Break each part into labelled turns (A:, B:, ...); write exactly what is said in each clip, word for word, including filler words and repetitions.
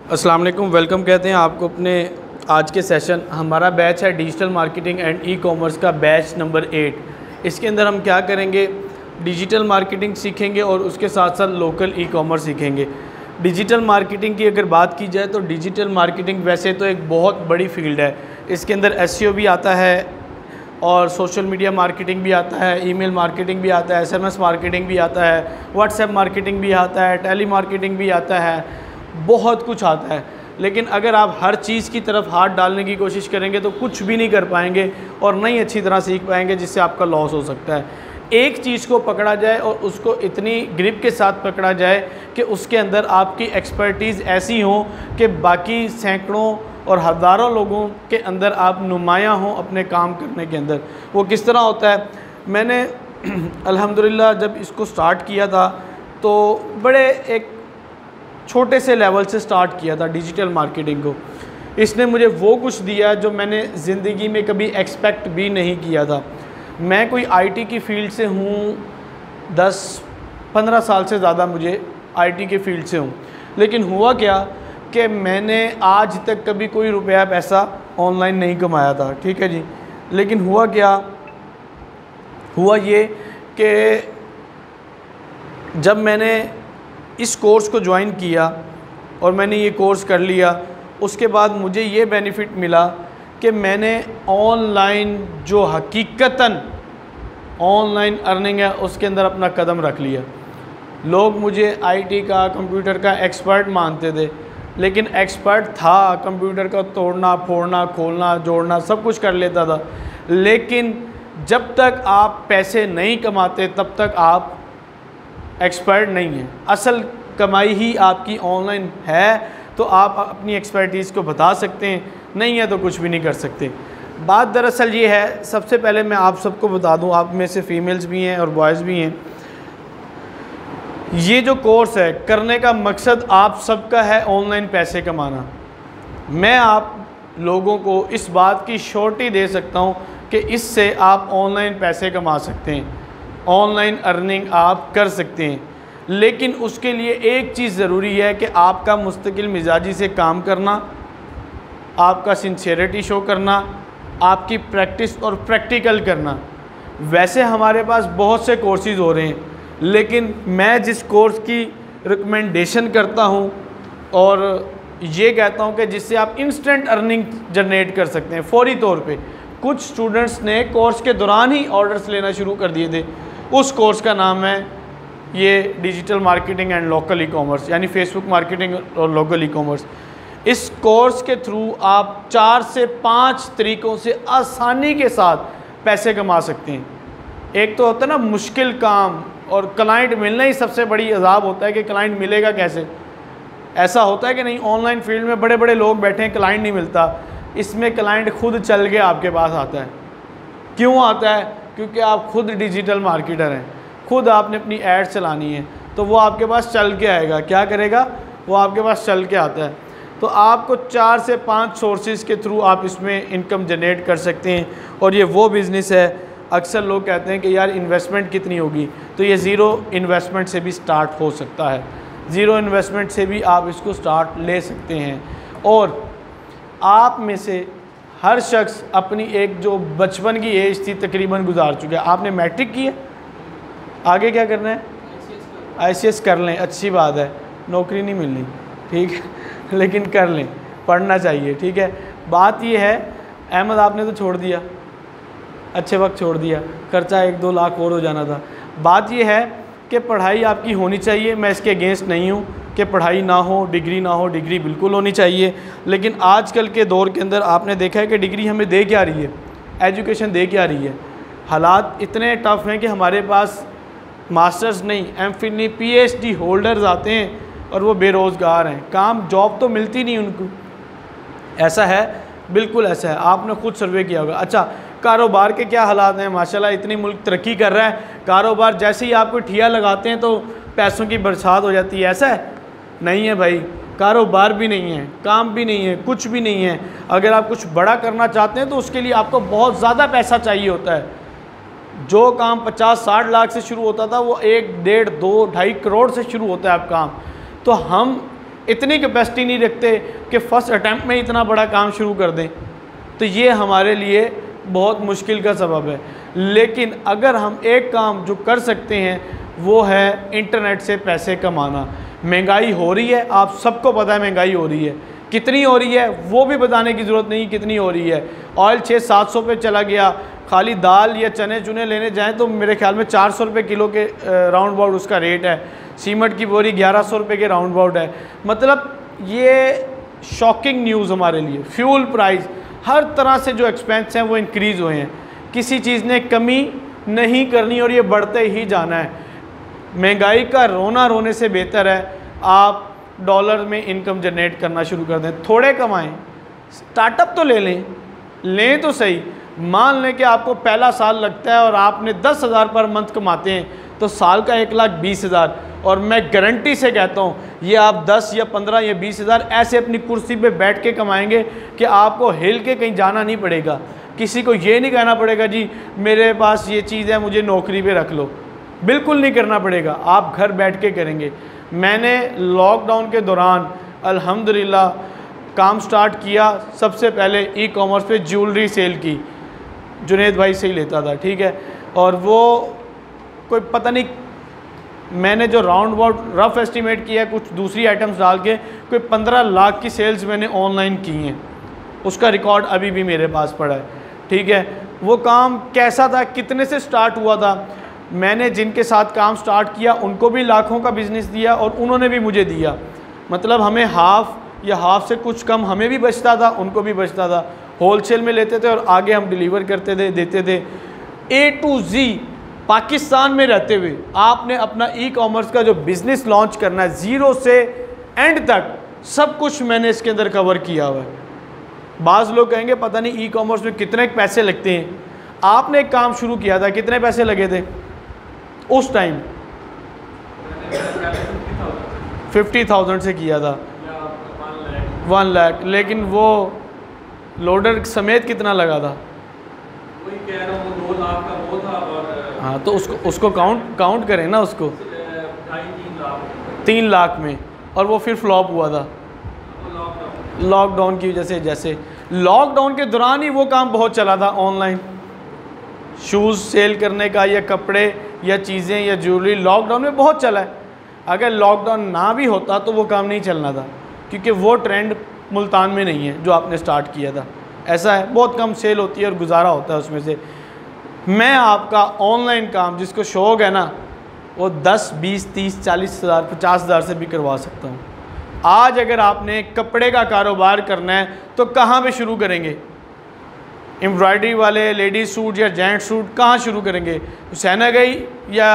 A: अस्सलाम वालेकुम, वेलकम कहते हैं आपको अपने आज के सेशन। हमारा बैच है digital marketing and e commerce का बैच नंबर एट। इसके अंदर हम क्या करेंगे, डिजिटल मार्केटिंग सीखेंगे और उसके साथ साथ लोकल ई कॉमर्स सीखेंगे। डिजिटल मार्केटिंग की अगर बात की जाए तो डिजिटल मार्केटिंग वैसे तो एक बहुत बड़ी फील्ड है। इसके अंदर एसईओ भी आता है और सोशल मीडिया मार्केटिंग भी आता है, ईमेल मार्केटिंग भी आता है, एसएमएस मार्केटिंग भी आता है, व्हाट्सएप मार्केटिंग भी आता है, टेली मार्केटिंग भी आता है, बहुत कुछ आता है। लेकिन अगर आप हर चीज़ की तरफ हाथ डालने की कोशिश करेंगे तो कुछ भी नहीं कर पाएंगे और नहीं अच्छी तरह सीख पाएंगे, जिससे आपका लॉस हो सकता है। एक चीज़ को पकड़ा जाए और उसको इतनी ग्रिप के साथ पकड़ा जाए कि उसके अंदर आपकी एक्सपर्टीज़ ऐसी हो कि बाकी सैकड़ों और हज़ारों लोगों के अंदर आप नुमायाँ हों अपने काम करने के अंदर। वो किस तरह होता है, मैंने अल्हम्दुलिल्लाह जब इसको स्टार्ट किया था तो बड़े एक छोटे से लेवल से स्टार्ट किया था डिजिटल मार्केटिंग को। इसने मुझे वो कुछ दिया जो मैंने ज़िंदगी में कभी एक्सपेक्ट भी नहीं किया था। मैं कोई आईटी की फ़ील्ड से हूँ, दस पंद्रह साल से ज़्यादा मुझे आईटी के फील्ड से हूँ, लेकिन हुआ क्या कि मैंने आज तक कभी कोई रुपया पैसा ऑनलाइन नहीं कमाया था, ठीक है जी। लेकिन हुआ क्या, हुआ ये कि जब मैंने इस कोर्स को ज्वाइन किया और मैंने ये कोर्स कर लिया, उसके बाद मुझे ये बेनिफिट मिला कि मैंने ऑनलाइन जो हकीकतन ऑनलाइन अर्निंग है उसके अंदर अपना कदम रख लिया। लोग मुझे आईटी का, कंप्यूटर का एक्सपर्ट मानते थे, लेकिन एक्सपर्ट था, कंप्यूटर का तोड़ना फोड़ना खोलना जोड़ना सब कुछ कर लेता था। लेकिन जब तक आप पैसे नहीं कमाते तब तक आप एक्सपर्ट नहीं हैं। असल कमाई ही आपकी ऑनलाइन है तो आप अपनी एक्सपर्टीज़ को बता सकते हैं, नहीं है तो कुछ भी नहीं कर सकते। बात दरअसल ये है, सबसे पहले मैं आप सबको बता दूं, आप में से फ़ीमेल्स भी हैं और बॉयज़ भी हैं, ये जो कोर्स है करने का मकसद आप सबका है ऑनलाइन पैसे कमाना। मैं आप लोगों को इस बात की श्योरिटी दे सकता हूँ कि इससे आप ऑनलाइन पैसे कमा सकते हैं, ऑनलाइन अर्निंग आप कर सकते हैं। लेकिन उसके लिए एक चीज़ ज़रूरी है कि आपका मुस्तकिल मिजाजी से काम करना, आपका सिंसियरिटी शो करना, आपकी प्रैक्टिस और प्रैक्टिकल करना। वैसे हमारे पास बहुत से कोर्सेज़ हो रहे हैं, लेकिन मैं जिस कोर्स की रिकमेंडेशन करता हूं और ये कहता हूं कि जिससे आप इंस्टेंट अर्निंग जनरेट कर सकते हैं फ़ौरी तौर पे। कुछ स्टूडेंट्स ने कोर्स के दौरान ही ऑर्डर्स लेना शुरू कर दिए थे। उस कोर्स का नाम है ये digital marketing and local e commerce, यानी फेसबुक मार्केटिंग और लोकल ई कॉमर्स। इस कोर्स के थ्रू आप चार से पाँच तरीक़ों से आसानी के साथ पैसे कमा सकते हैं। एक तो होता है ना मुश्किल काम, और क्लाइंट मिलना ही सबसे बड़ी अजाब होता है कि क्लाइंट मिलेगा कैसे। ऐसा होता है कि नहीं, ऑनलाइन फील्ड में बड़े बड़े लोग बैठे हैं, क्लाइंट नहीं मिलता। इसमें क्लाइंट खुद चल के आपके पास आता है। क्यों आता है? क्योंकि आप खुद डिजिटल मार्केटर हैं, खुद आपने अपनी ऐड चलानी है, तो वो आपके पास चल के आएगा। क्या करेगा? वो आपके पास चल के आता है। तो आपको चार से पाँच सोर्सेज के थ्रू आप इसमें इनकम जनरेट कर सकते हैं। और ये वो बिज़नेस है, अक्सर लोग कहते हैं कि यार इन्वेस्टमेंट कितनी होगी, तो ये ज़ीरो इन्वेस्टमेंट से भी स्टार्ट हो सकता है। ज़ीरो इन्वेस्टमेंट से भी आप इसको स्टार्ट ले सकते हैं। और आप में से हर शख्स अपनी एक जो बचपन की एज थी तकरीबन गुजार चुका है। आपने मैट्रिक की है, आगे क्या करना है? आई सी एस कर लें, अच्छी बात है, नौकरी नहीं मिलनी, ठीक है, लेकिन कर लें, पढ़ना चाहिए, ठीक है। बात ये है, अहमद आपने तो छोड़ दिया, अच्छे वक्त छोड़ दिया, खर्चा एक दो लाख और हो जाना था। बात ये है कि पढ़ाई आपकी होनी चाहिए, मैं इसके अगेंस्ट नहीं हूँ कि पढ़ाई ना हो, डिग्री ना हो, डिग्री बिल्कुल होनी चाहिए। लेकिन आजकल के दौर के अंदर आपने देखा है कि डिग्री हमें दे क्या रही है, एजुकेशन दे क्या रही है। हालात इतने टफ़ हैं कि हमारे पास मास्टर्स नहीं, एम फिल नहीं, पी एच डी होल्डर्स आते हैं और वो बेरोज़गार हैं, काम जॉब तो मिलती नहीं उनको। ऐसा है, बिल्कुल ऐसा है, आपने खुद सर्वे किया होगा। अच्छा, कारोबार के क्या हालात हैं? माशाल्लाह इतनी मुल्क तरक्की कर रहा है, कारोबार जैसे ही आपको ठिया लगाते हैं तो पैसों की बरसात हो जाती है। ऐसा है? नहीं है भाई, कारोबार भी नहीं है, काम भी नहीं है, कुछ भी नहीं है। अगर आप कुछ बड़ा करना चाहते हैं तो उसके लिए आपको बहुत ज़्यादा पैसा चाहिए होता है। जो काम पचास साठ लाख से शुरू होता था वो एक डेढ़ दो ढाई करोड़ से शुरू होता है अब काम। तो हम इतनी कैपेसिटी नहीं रखते कि फ़र्स्ट अटैम्प्ट में इतना बड़ा काम शुरू कर दें। तो ये हमारे लिए बहुत मुश्किल का सबब है। लेकिन अगर हम एक काम जो कर सकते हैं वो है इंटरनेट से पैसे कमाना। महंगाई हो रही है, आप सबको पता है महंगाई हो रही है, कितनी हो रही है वो भी बताने की ज़रूरत नहीं कितनी हो रही है। ऑयल छः सात सौ पे चला गया, खाली दाल या चने चुने लेने जाएं तो मेरे ख्याल में चार सौ रुपये किलो के राउंड अबाउट उसका रेट है। सीमेंट की बोरी ग्यारह सौ रुपये के राउंड अबाउट है। मतलब ये शॉकिंग न्यूज़ हमारे लिए। फ्यूल प्राइस, हर तरह से जो एक्सपेंस हैं वो इंक्रीज़ हुए हैं, किसी चीज़ ने कमी नहीं करनी और ये बढ़ते ही जाना है। महंगाई का रोना रोने से बेहतर है आप डॉलर में इनकम जनरेट करना शुरू कर दें। थोड़े कमाएं, स्टार्टअप तो ले लें, लें तो सही। मान लें कि आपको पहला साल लगता है और आपने दस हज़ार पर मंथ कमाते हैं तो साल का एक लाख बीस हज़ार, और मैं गारंटी से कहता हूँ ये आप दस या पंद्रह या बीस हज़ार ऐसे अपनी कुर्सी पे बैठ के कमाएंगे कि आपको हिल के कहीं जाना नहीं पड़ेगा। किसी को ये नहीं कहना पड़ेगा जी मेरे पास ये चीज़ है मुझे नौकरी पे रख लो, बिल्कुल नहीं करना पड़ेगा, आप घर बैठ के करेंगे। मैंने लॉकडाउन के दौरान अल्हम्दुलिल्लाह काम स्टार्ट किया। सबसे पहले ई कॉमर्स पे ज्वेलरी सेल की, जुनेद भाई से ही लेता था, ठीक है। और वो कोई पता नहीं, मैंने जो राउंड अबाउट रफ एस्टिमेट किया कुछ दूसरी आइटम्स डाल के, कोई पंद्रह लाख की सेल्स मैंने ऑनलाइन की हैं। उसका रिकॉर्ड अभी भी मेरे पास पड़ा है, ठीक है। वो काम कैसा था, कितने से स्टार्ट हुआ था, मैंने जिनके साथ काम स्टार्ट किया उनको भी लाखों का बिज़नेस दिया और उन्होंने भी मुझे दिया। मतलब हमें हाफ़ या हाफ़ से कुछ कम हमें भी बचता था, उनको भी बचता था। होलसेल में लेते थे और आगे हम डिलीवर करते थे, देते थे। ए टू जी पाकिस्तान में रहते हुए आपने अपना ई कॉमर्स का जो बिज़नेस लॉन्च करना है, ज़ीरो से एंड तक सब कुछ मैंने इसके अंदर कवर किया हुआ है। बाज़ लोग कहेंगे पता नहीं ई कॉमर्स में कितने पैसे लगते हैं। आपने एक काम शुरू किया था, कितने पैसे लगे थे उस टाइम? फिफ्टी थाउजेंड से किया था, वन लाख। लेकिन वो लोडर समेत कितना लगा था?
B: वही कह रहा हूँ, दो लाख का वो था। और
A: हाँ, तो उसको उसको काउंट काउंट करें ना उसको,
B: तीन लाख
A: तीन लाख में। और वो फिर फ्लॉप हुआ था लॉकडाउन की वजह से। जैसे लॉकडाउन के दौरान ही वो काम बहुत चला था ऑनलाइन, शूज़ सेल करने का या कपड़े या चीज़ें या ज्वेलरी, लॉकडाउन में बहुत चला है। अगर लॉकडाउन ना भी होता तो वो काम नहीं चलना था, क्योंकि वो ट्रेंड मुल्तान में नहीं है जो आपने स्टार्ट किया था। ऐसा है, बहुत कम सेल होती है और गुजारा होता है उसमें से। मैं आपका ऑनलाइन काम जिसको शौक है ना, वो दस बीस तीस चालीस हज़ार पचास हज़ार से भी करवा सकता हूँ। आज अगर आपने कपड़े का कारोबार करना है तो कहाँ पे शुरू करेंगे? एम्ब्रॉयडरी वाले लेडीज़ सूट या जेंट सूट कहाँ शुरू करेंगे? हुसैना गई या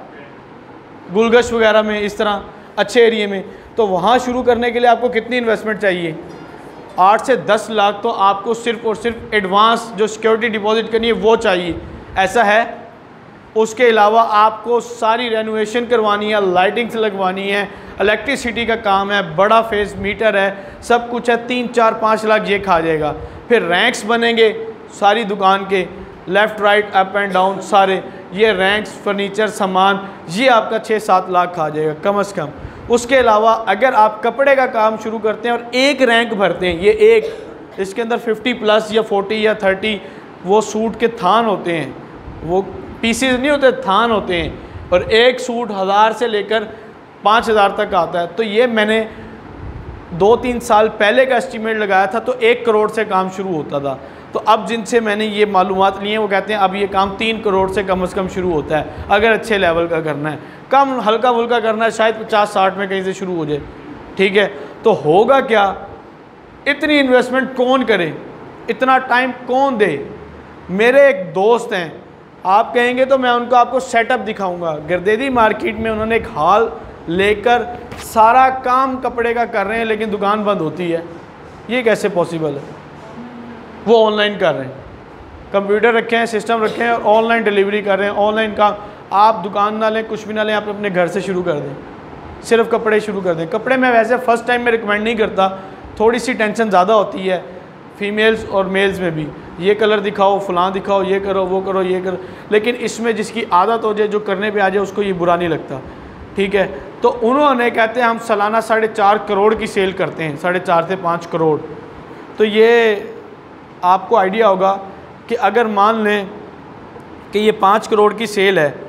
A: गुलगश वगैरह में, इस तरह अच्छे एरिए में। तो वहाँ शुरू करने के लिए आपको कितनी इन्वेस्टमेंट चाहिए? आठ से दस लाख तो आपको सिर्फ और सिर्फ एडवांस जो सिक्योरिटी डिपॉजिट करनी है वो चाहिए। ऐसा है। उसके अलावा आपको सारी रेनोवेशन करवानी है, लाइटिंग्स लगवानी है, इलेक्ट्रिसिटी का काम है, बड़ा फेस मीटर है, सब कुछ है। तीन चार पाँच लाख ये खा जाएगा। फिर रैंक्स बनेंगे सारी दुकान के, left right up and down सारे, ये रैंक्स फर्नीचर सामान, ये आपका छः सात लाख खा जाएगा कम अज़ कम। उसके अलावा अगर आप कपड़े का काम शुरू करते हैं और एक रैंक भरते हैं, ये एक, इसके अंदर फिफ्टी प्लस या फोर्टी या थर्टी वो सूट के थान होते हैं, वो पीसीज नहीं होते, थान होते हैं, और एक सूट हज़ार से लेकर पाँच हज़ार तक आता है। तो ये मैंने दो तीन साल पहले का एस्टीमेट लगाया था, तो एक करोड़ से काम शुरू होता था। तो अब जिनसे मैंने ये मालूमात ली हैं वो कहते हैं अब ये काम तीन करोड़ से कम से कम शुरू होता है अगर अच्छे लेवल का करना है। कम हल्का फुल्का करना है शायद पचास साठ में कहीं से शुरू हो जाए, ठीक है। तो होगा क्या, इतनी इन्वेस्टमेंट कौन करे, इतना टाइम कौन दे? मेरे एक दोस्त हैं, आप कहेंगे तो मैं उनको आपको सेटअप दिखाऊंगा। गर्देदी मार्केट में उन्होंने एक हॉल लेकर सारा काम कपड़े का कर रहे हैं, लेकिन दुकान बंद होती है। ये कैसे पॉसिबल है? वो ऑनलाइन कर रहे हैं, कंप्यूटर रखे हैं, सिस्टम रखे हैं और ऑनलाइन डिलीवरी कर रहे हैं। ऑनलाइन काम, आप दुकान ना लें, कुछ भी ना लें, आप अपने घर से शुरू कर दें, सिर्फ कपड़े शुरू कर दें। कपड़े में वैसे फ़र्स्ट टाइम में रिकमेंड नहीं करता, थोड़ी सी टेंशन ज़्यादा होती है फीमेल्स और मेल्स में भी, ये कलर दिखाओ, फलां दिखाओ, ये करो, वो करो, ये करो। लेकिन इसमें जिसकी आदत हो जाए, जो करने पे आ जाए, उसको ये बुरा नहीं लगता, ठीक है। तो उन्होंने कहते हैं हम सालाना साढ़े चार करोड़ की सेल करते हैं, साढ़े चार से पाँच करोड़। तो ये आपको आइडिया होगा कि अगर मान लें कि ये पाँच करोड़ की सेल है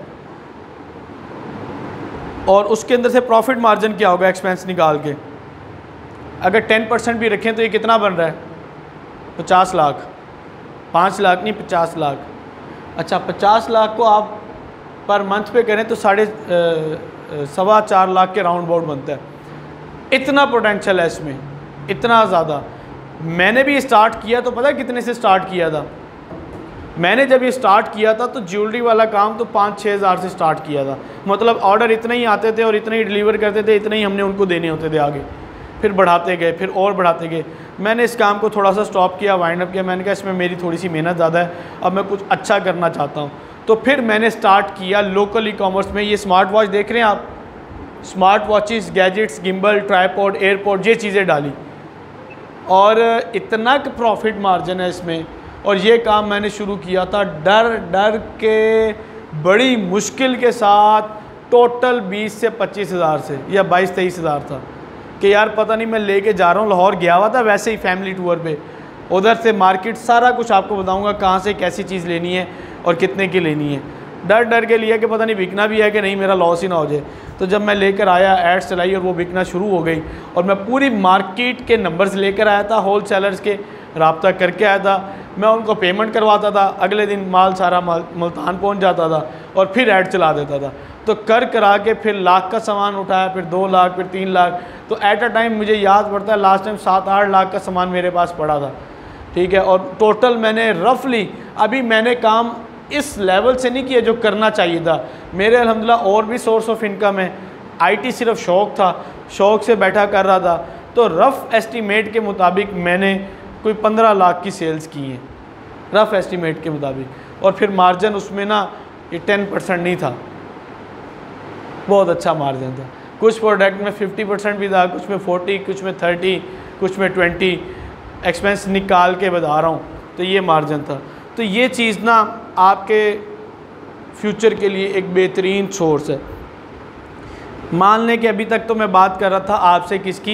A: और उसके अंदर से प्रॉफिट मार्जिन क्या होगा एक्सपेंस निकाल के, अगर टेन परसेंट भी रखें तो ये कितना बन रहा है, पचास लाख। पाँच लाख नहीं, पचास लाख। अच्छा, पचास लाख को आप पर मंथ पे करें तो साढ़े सवा चार लाख के राउंड अबाउट बनता है। इतना पोटेंशियल है इसमें, इतना ज़्यादा। मैंने भी स्टार्ट किया तो पता है कितने से स्टार्ट किया था? मैंने जब ये स्टार्ट किया था तो ज्वेलरी वाला काम तो पाँच छः हज़ार से स्टार्ट किया था। मतलब ऑर्डर इतने ही आते थे और इतने ही डिलीवर करते थे, इतने ही हमने उनको देने होते थे आगे। फिर बढ़ाते गए, फिर और बढ़ाते गए। मैंने इस काम को थोड़ा सा स्टॉप किया, वाइंड अप किया। मैंने कहा इसमें मेरी थोड़ी सी मेहनत ज़्यादा है, अब मैं कुछ अच्छा करना चाहता हूँ। तो फिर मैंने स्टार्ट किया लोकल ई कॉमर्स में। ये स्मार्ट वॉच देख रहे हैं आप, smart watches, gadgets, gimbal, tripod, airpod, ये चीज़ें डाली और इतना प्रॉफिट मार्जिन है इसमें। और ये काम मैंने शुरू किया था डर डर के, बड़ी मुश्किल के साथ। टोटल बीस से पच्चीस हज़ार से या बाईस तेईस हज़ार था कि यार पता नहीं, मैं लेके जा रहा हूँ। लाहौर गया हुआ था वैसे ही फैमिली टूर पे, उधर से मार्केट सारा कुछ आपको बताऊँगा, कहाँ से कैसी चीज़ लेनी है और कितने की लेनी है। डर डर के लिए कि पता नहीं बिकना भी है कि नहीं, मेरा लॉस ही ना हो जाए। तो जब मैं लेकर आया, एड्स चलाई और वो बिकना शुरू हो गई और मैं पूरी मार्केट के नंबर्स लेकर आया था, होल सेलर्स के रब्ता करके आया था। मैं उनको पेमेंट करवाता था, अगले दिन माल सारा मुल्तान पहुंच जाता था और फिर ऐड चला देता था। तो कर करा के फिर लाख का सामान उठाया, फिर दो लाख, फिर तीन लाख। तो एट अ टाइम मुझे याद पड़ता है लास्ट टाइम सात आठ लाख का सामान मेरे पास पड़ा था, ठीक है। और टोटल मैंने रफली, अभी मैंने काम इस लेवल से नहीं किया जो करना चाहिए था। मेरे अल्हम्दुलिल्लाह और भी सोर्स ऑफ इनकम है। आईटी सिर्फ शौक़ था, शौक़ से बैठा कर रहा था। तो रफ़ एस्टीमेट के मुताबिक मैंने कोई पंद्रह लाख की सेल्स की हैं, रफ़ एस्टीमेट के मुताबिक। और फिर मार्जिन उसमें ना ये टेन परसेंट नहीं था, बहुत अच्छा मार्जिन था। कुछ प्रोडक्ट में फिफ्टी परसेंट भी था, कुछ में फोर्टी, कुछ में थर्टी, कुछ में ट्वेंटी। एक्सपेंस निकाल के बता रहा हूँ, तो ये मार्जिन था। तो ये चीज़ ना आपके फ्यूचर के लिए एक बेहतरीन सोर्स है। मान लें कि अभी तक तो मैं बात कर रहा था आपसे किसकी,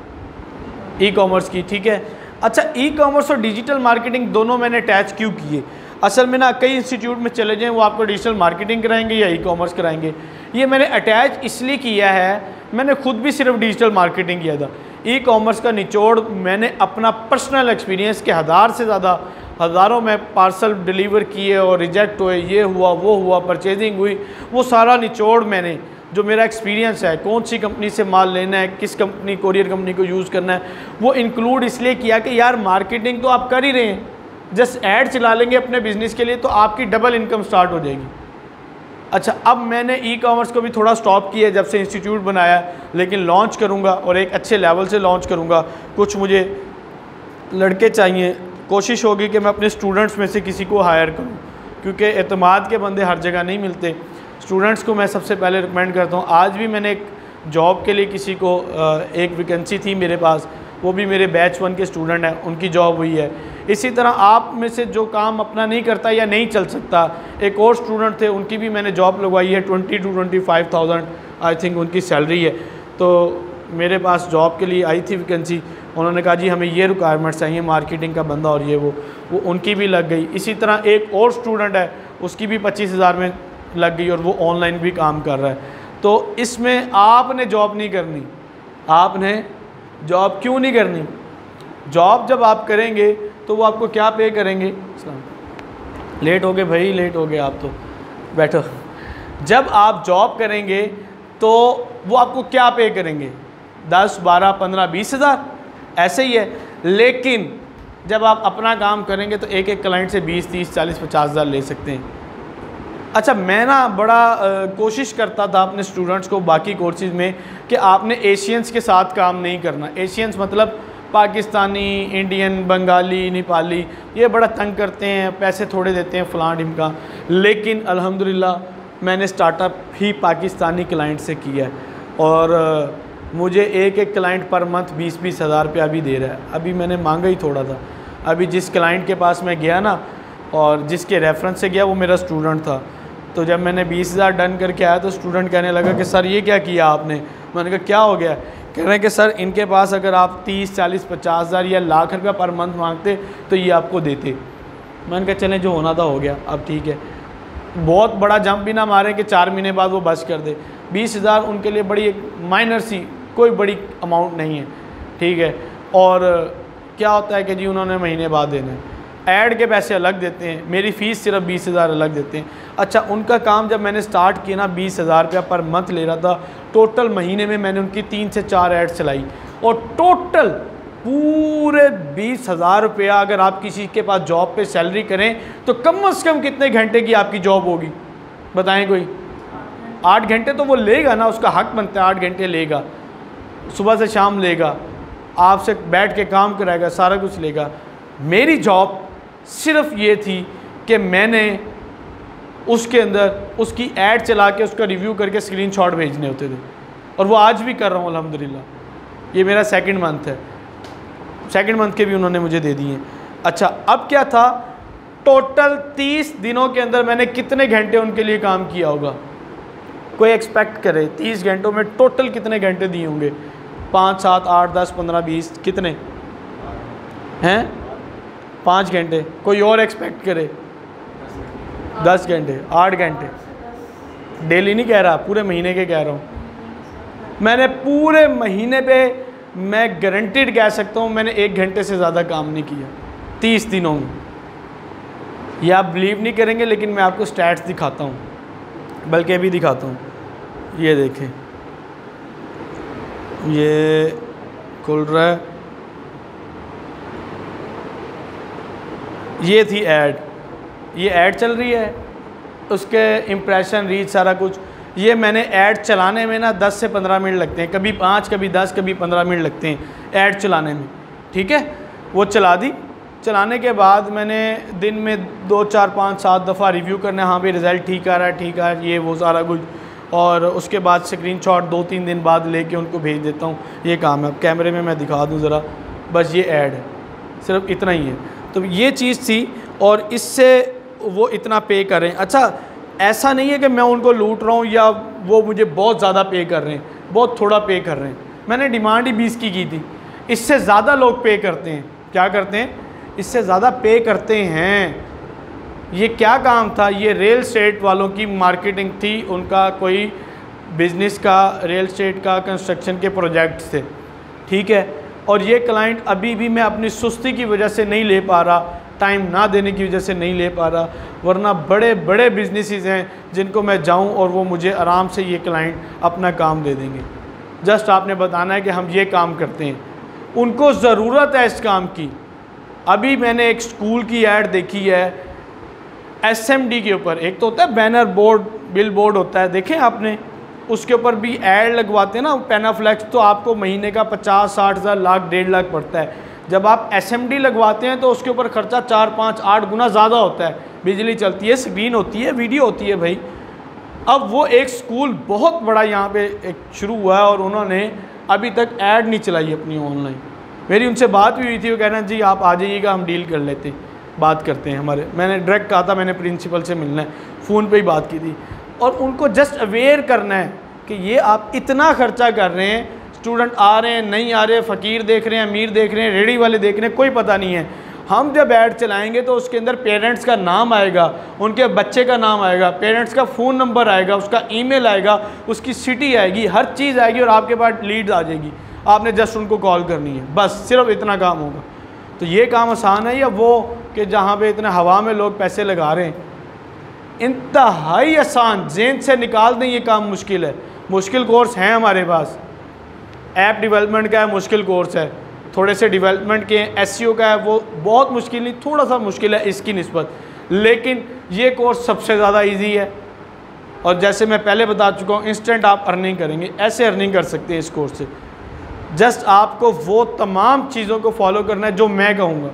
A: ई कॉमर्स की, ठीक है। अच्छा, ई कॉमर्स और डिजिटल मार्केटिंग दोनों मैंने अटैच क्यों किए? असल में ना कई इंस्टीट्यूट में चले जाएं, वो आपको डिजिटल मार्केटिंग कराएंगे या ई कॉमर्स कराएंगे। ये मैंने अटैच इसलिए किया है, मैंने खुद भी सिर्फ डिजिटल मार्केटिंग किया था। ई कॉमर्स का निचोड़ मैंने अपना पर्सनल एक्सपीरियंस के हज़ार से ज़्यादा, हज़ारों में पार्सल डिलीवर किए और रिजेक्ट हुए, ये हुआ वो हुआ, परचेजिंग हुई, वो सारा निचोड़ मैंने, जो मेरा एक्सपीरियंस है, कौन सी कंपनी से माल लेना है, किस कंपनी, कोरियर कंपनी को यूज़ करना है, वो इंक्लूड इसलिए किया कि यार मार्केटिंग तो आप कर ही रहे हैं, जस्ट ऐड चला लेंगे अपने बिज़नेस के लिए तो आपकी डबल इनकम स्टार्ट हो जाएगी। अच्छा, अब मैंने ई कॉमर्स को भी थोड़ा स्टॉप किया जब से इंस्टीट्यूट बनाया, लेकिन लॉन्च करूँगा और एक अच्छे लेवल से लॉन्च करूँगा। कुछ मुझे लड़के चाहिए, कोशिश होगी कि मैं अपने स्टूडेंट्स में से किसी को हायर करूँ, क्योंकि एतमाद के बंदे हर जगह नहीं मिलते। स्टूडेंट्स को मैं सबसे पहले रिकमेंड करता हूँ। आज भी मैंने एक जॉब के लिए किसी को, एक वैकेंसी थी मेरे पास, वो भी मेरे बैच वन के स्टूडेंट हैं, उनकी जॉब हुई है। इसी तरह आप में से जो काम अपना नहीं करता या नहीं चल सकता, एक और स्टूडेंट थे, उनकी भी मैंने जॉब लगवाई है। Twenty two twenty five thousand I think उनकी सैलरी है। तो मेरे पास जॉब के लिए आई थी वैकेंसी, उन्होंने कहा जी हमें ये रिक्वायरमेंट्स चाहिए, मार्केटिंग का बंदा और ये वो वो उनकी भी लग गई। इसी तरह एक और स्टूडेंट है, उसकी भी पच्चीस हज़ार में लग गई और वो ऑनलाइन भी काम कर रहा है। तो इसमें आपने जॉब नहीं करनी। आपने जॉब क्यों नहीं करनी? जॉब जब आप करेंगे तो वो आपको क्या पे करेंगे? लेट हो गए भाई, लेट हो गए आप, तो बैठो। जब आप जॉब करेंगे तो वो आपको क्या पे करेंगे? दस, बारह, पंद्रह, बीस हज़ार, ऐसे ही है। लेकिन जब आप अपना काम करेंगे तो एक एक क्लाइंट से बीस, तीस, चालीस, पचास हज़ार ले सकते हैं। अच्छा, मैं ना बड़ा आ, कोशिश करता था अपने स्टूडेंट्स को बाकी कोर्सेज़ में कि आपने एशियंस के साथ काम नहीं करना। एशियंस मतलब पाकिस्तानी, इंडियन, बंगाली, नेपाली, ये बड़ा तंग करते हैं, पैसे थोड़े देते हैं, फ़लाँ ढिमका। लेकिन अल्हम्दुलिल्लाह मैंने स्टार्टअप ही पाकिस्तानी क्लाइंट से किया है और आ, मुझे एक एक क्लाइंट पर मंथ बीस बीस हज़ार रुपया भी दे रहा है। अभी मैंने मांगा ही थोड़ा था। अभी जिस क्लाइंट के पास मैं गया ना और जिसके रेफरेंस से गया वो मेरा स्टूडेंट था, तो जब मैंने बीस हज़ार डन करके आया तो स्टूडेंट कहने लगा कि सर ये क्या किया आपने। मैंने कहा क्या हो गया। कह रहे हैं कि सर इनके पास अगर आप तीस चालीस पचास हज़ार या लाख रुपया पर मंथ मांगते तो ये आपको देते। मैंने कहा चलें जो होना था हो गया, अब ठीक है, बहुत बड़ा जंप भी ना मारें कि चार महीने बाद वो बस कर दे। बीस हज़ार उनके लिए बड़ी एक माइनर सी, कोई बड़ी अमाउंट नहीं है, ठीक है। और क्या होता है कि जी उन्होंने महीने बाद देना है, ऐड के पैसे अलग देते हैं, मेरी फ़ीस सिर्फ बीस हज़ार अलग देते हैं। अच्छा, उनका काम जब मैंने स्टार्ट किया ना बीस हज़ार रुपया पर मंथ ले रहा था, टोटल महीने में मैंने उनकी तीन से चार ऐड चलाई और टोटल पूरे बीस हज़ार रुपया अगर आप किसी के पास जॉब पे सैलरी करें तो कम से कम कितने घंटे की आपकी जॉब होगी बताएं कोई? आठ घंटे तो वो लेगा ना, उसका हक बनता है, आठ घंटे लेगा, सुबह से शाम लेगा, आपसे बैठ के काम कराएगा, सारा कुछ लेगा। मेरी जॉब सिर्फ ये थी कि मैंने उसके अंदर उसकी ऐड चला के उसका रिव्यू करके स्क्रीनशॉट भेजने होते थे और वो आज भी कर रहा हूँ अल्हम्दुलिल्लाह। ये मेरा सेकंड मंथ है, सेकंड मंथ के भी उन्होंने मुझे दे दिए। अच्छा, अब क्या था, टोटल तीस दिनों के अंदर मैंने कितने घंटे उनके लिए काम किया होगा? कोई एक्सपेक्ट करे तीस घंटों में टोटल कितने घंटे दिए होंगे? पाँच सात आठ दस पंद्रह बीस, कितने हैं? पाँच घंटे। कोई और एक्सपेक्ट करे? दस घंटे, आठ घंटे। डेली नहीं कह रहा, पूरे महीने के कह रहा हूँ। मैंने पूरे महीने पे मैं गारंटीड कह सकता हूँ मैंने एक घंटे से ज़्यादा काम नहीं किया तीस दिनों में। ये आप बिलीव नहीं करेंगे लेकिन मैं आपको स्टैट्स दिखाता हूँ, बल्कि अभी दिखाता हूँ। ये देखें, ये खुल रहा है, ये थी ऐड, ये ऐड चल रही है, उसके इम्प्रेशन रीच सारा कुछ। ये मैंने ऐड चलाने में ना दस से पंद्रह मिनट लगते हैं, कभी पाँच कभी दस कभी पंद्रह मिनट लगते हैं ऐड चलाने में, ठीक है। वो चला दी, चलाने के बाद मैंने दिन में दो चार पाँच सात दफ़ा रिव्यू करना है, हाँ भाई रिज़ल्ट ठीक आ रहा है, ठीक है, ये वो सारा कुछ। और उसके बाद स्क्रीनशॉट दो तीन दिन बाद लेके उनको भेज देता हूँ। ये काम है। अब कैमरे में मैं दिखा दूँ ज़रा, बस ये ऐड है, सिर्फ इतना ही है। तो ये चीज़ थी और इससे वो इतना पे कर रहे हैं। अच्छा, ऐसा नहीं है कि मैं उनको लूट रहा हूँ या वो मुझे बहुत ज़्यादा पे कर रहे हैं, बहुत थोड़ा पे कर रहे हैं। मैंने डिमांड ही बीस की की थी, इससे ज़्यादा लोग पे करते हैं। क्या करते हैं? इससे ज़्यादा पे करते हैं। ये क्या काम था? ये रियल स्टेट वालों की मार्केटिंग थी, उनका कोई बिज़नेस का, रियल स्टेट का, कंस्ट्रक्शन के प्रोजेक्ट थे, ठीक है। और ये क्लाइंट अभी भी मैं अपनी सुस्ती की वजह से नहीं ले पा रहा, टाइम ना देने की वजह से नहीं ले पा रहा, वरना बड़े बड़े बिजनेसेस हैं जिनको मैं जाऊं और वो मुझे आराम से ये क्लाइंट अपना काम दे देंगे। जस्ट आपने बताना है कि हम ये काम करते हैं, उनको ज़रूरत है इस काम की। अभी मैंने एक स्कूल की ऐड देखी है एस एम डी के ऊपर, एक तो होता है बैनर बोर्ड, बिल बोर्ड होता है, देखें आपने, उसके ऊपर भी ऐड लगवाते हैं ना पेनाफ्लेक्स, तो आपको महीने का पचास साठ हज़ार लाख डेढ़ लाख पड़ता है। जब आप एस एम डी लगवाते हैं तो उसके ऊपर ख़र्चा चार पाँच आठ गुना ज़्यादा होता है। बिजली चलती है, स्क्रीन होती है, वीडियो होती है भाई। अब वो एक स्कूल बहुत बड़ा यहाँ पे एक शुरू हुआ है और उन्होंने अभी तक ऐड नहीं चलाई अपनी ऑनलाइन। मेरी उनसे बात भी हुई थी, वो कहना जी आप आ जाइएगा, हम डील कर लेते हैं, बात करते हैं हमारे। मैंने डायरेक्ट कहा था मैंने प्रिंसिपल से मिलना है, फ़ोन पे ही बात की थी। और उनको जस्ट अवेयर करना है कि ये आप इतना ख़र्चा कर रहे हैं, स्टूडेंट आ रहे हैं नहीं आ रहे, फ़कीर देख रहे हैं, अमीर देख रहे हैं, रेडी वाले देख रहे हैं, कोई पता नहीं है। हम जब ऐड चलाएंगे तो उसके अंदर पेरेंट्स का नाम आएगा, उनके बच्चे का नाम आएगा, पेरेंट्स का फ़ोन नंबर आएगा, उसका ईमेल आएगा, उसकी सिटी आएगी, हर चीज़ आएगी और आपके पास लीड्स आ जाएगी। आपने जस्ट उनको कॉल करनी है, बस सिर्फ इतना काम होगा। तो ये काम आसान है या वो कि जहाँ पे इतने हवा में लोग पैसे लगा रहे हैं? इंतहाई आसान, जेन से निकाल दें, ये काम मुश्किल है। मुश्किल कोर्स हैं हमारे पास, ऐप डेवलपमेंट का है, मुश्किल कोर्स है, थोड़े से डेवलपमेंट के एसईओ का है, वो बहुत मुश्किल नहीं, थोड़ा सा मुश्किल है इसकी निस्बत, लेकिन ये कोर्स सबसे ज़्यादा इजी है। और जैसे मैं पहले बता चुका हूँ, इंस्टेंट आप अर्निंग करेंगे, ऐसे अर्निंग कर सकते हैं इस कोर्स से। जस्ट आपको वो तमाम चीज़ों को फॉलो करना है जो मैं कहूँगा।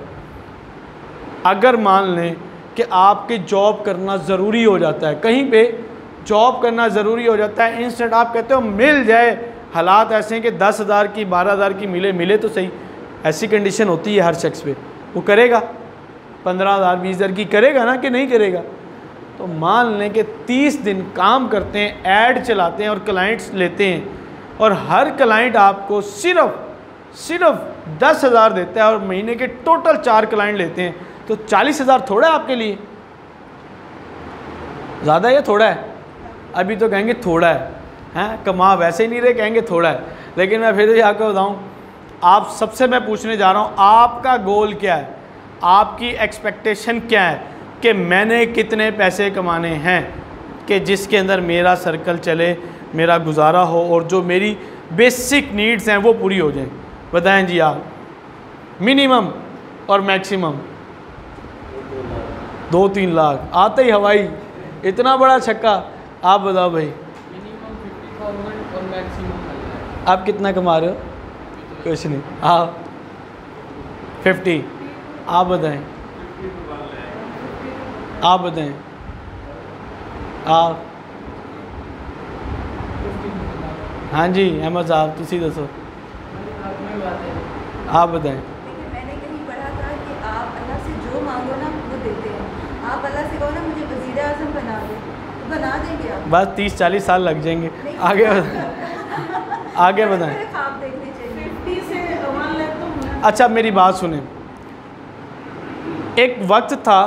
A: अगर मान लें कि आपकी जॉब करना ज़रूरी हो जाता है, कहीं पे जॉब करना ज़रूरी हो जाता है, इंस्टेंट आप कहते हो मिल जाए, हालात ऐसे हैं कि दस हज़ार की बारह हज़ार की मिले मिले तो सही, ऐसी कंडीशन होती है हर शख्स पे, वो करेगा पंद्रह हज़ार बीस हज़ार की करेगा ना कि नहीं करेगा? तो मान लें कि तीस दिन काम करते हैं, ऐड चलाते हैं और क्लाइंट्स लेते हैं, और हर क्लाइंट आपको सिर्फ सिर्फ दस हज़ार देता है और महीने के टोटल चार क्लाइंट लेते हैं, तो चालीस हज़ार थोड़ा है आपके लिए? ज़्यादा या थोड़ा है? अभी तो कहेंगे थोड़ा है, हैं कमा वैसे ही नहीं रहे, कहेंगे थोड़ा है। लेकिन मैं फिर भी आपको बताऊँ, आप सबसे मैं पूछने जा रहा हूँ, आपका गोल क्या है, आपकी एक्सपेक्टेशन क्या है कि मैंने कितने पैसे कमाने हैं कि जिसके अंदर मेरा सर्कल चले, मेरा गुजारा हो और जो मेरी बेसिक नीड्स हैं वो पूरी हो जाएं। बताएं जी आप, मिनिमम और मैक्सिमम। दो तीन लाख आते ही हवाई, इतना बड़ा छक्का। आप बताओ भाई,
B: मिनिमम फिफ्टी थाउजेंड और मैक्सिमम।
A: आप कितना कमा रहे हो? कुछ नहीं। आप फिफ्टी, आप बताएं, आप बताएं, आप। हाँ जी अहमद साहब, तुसी दसो, आप बताएं।
C: मैंने कहीं पढ़ा था कि आप अल्लाह से जो मांगो ना वो देते हैं। आप अल्लाह से कहो ना मुझे वज़ीर आज़म बना दो, तो बना देंगे आप?
A: बस तीस चालीस साल लग जाएंगे। आगे आगे बताएं।
C: ख्वाब देखने चाहिए। फिफ्टी से वन लाख तो होना।
A: अच्छा मेरी बात सुने, एक वक्त था,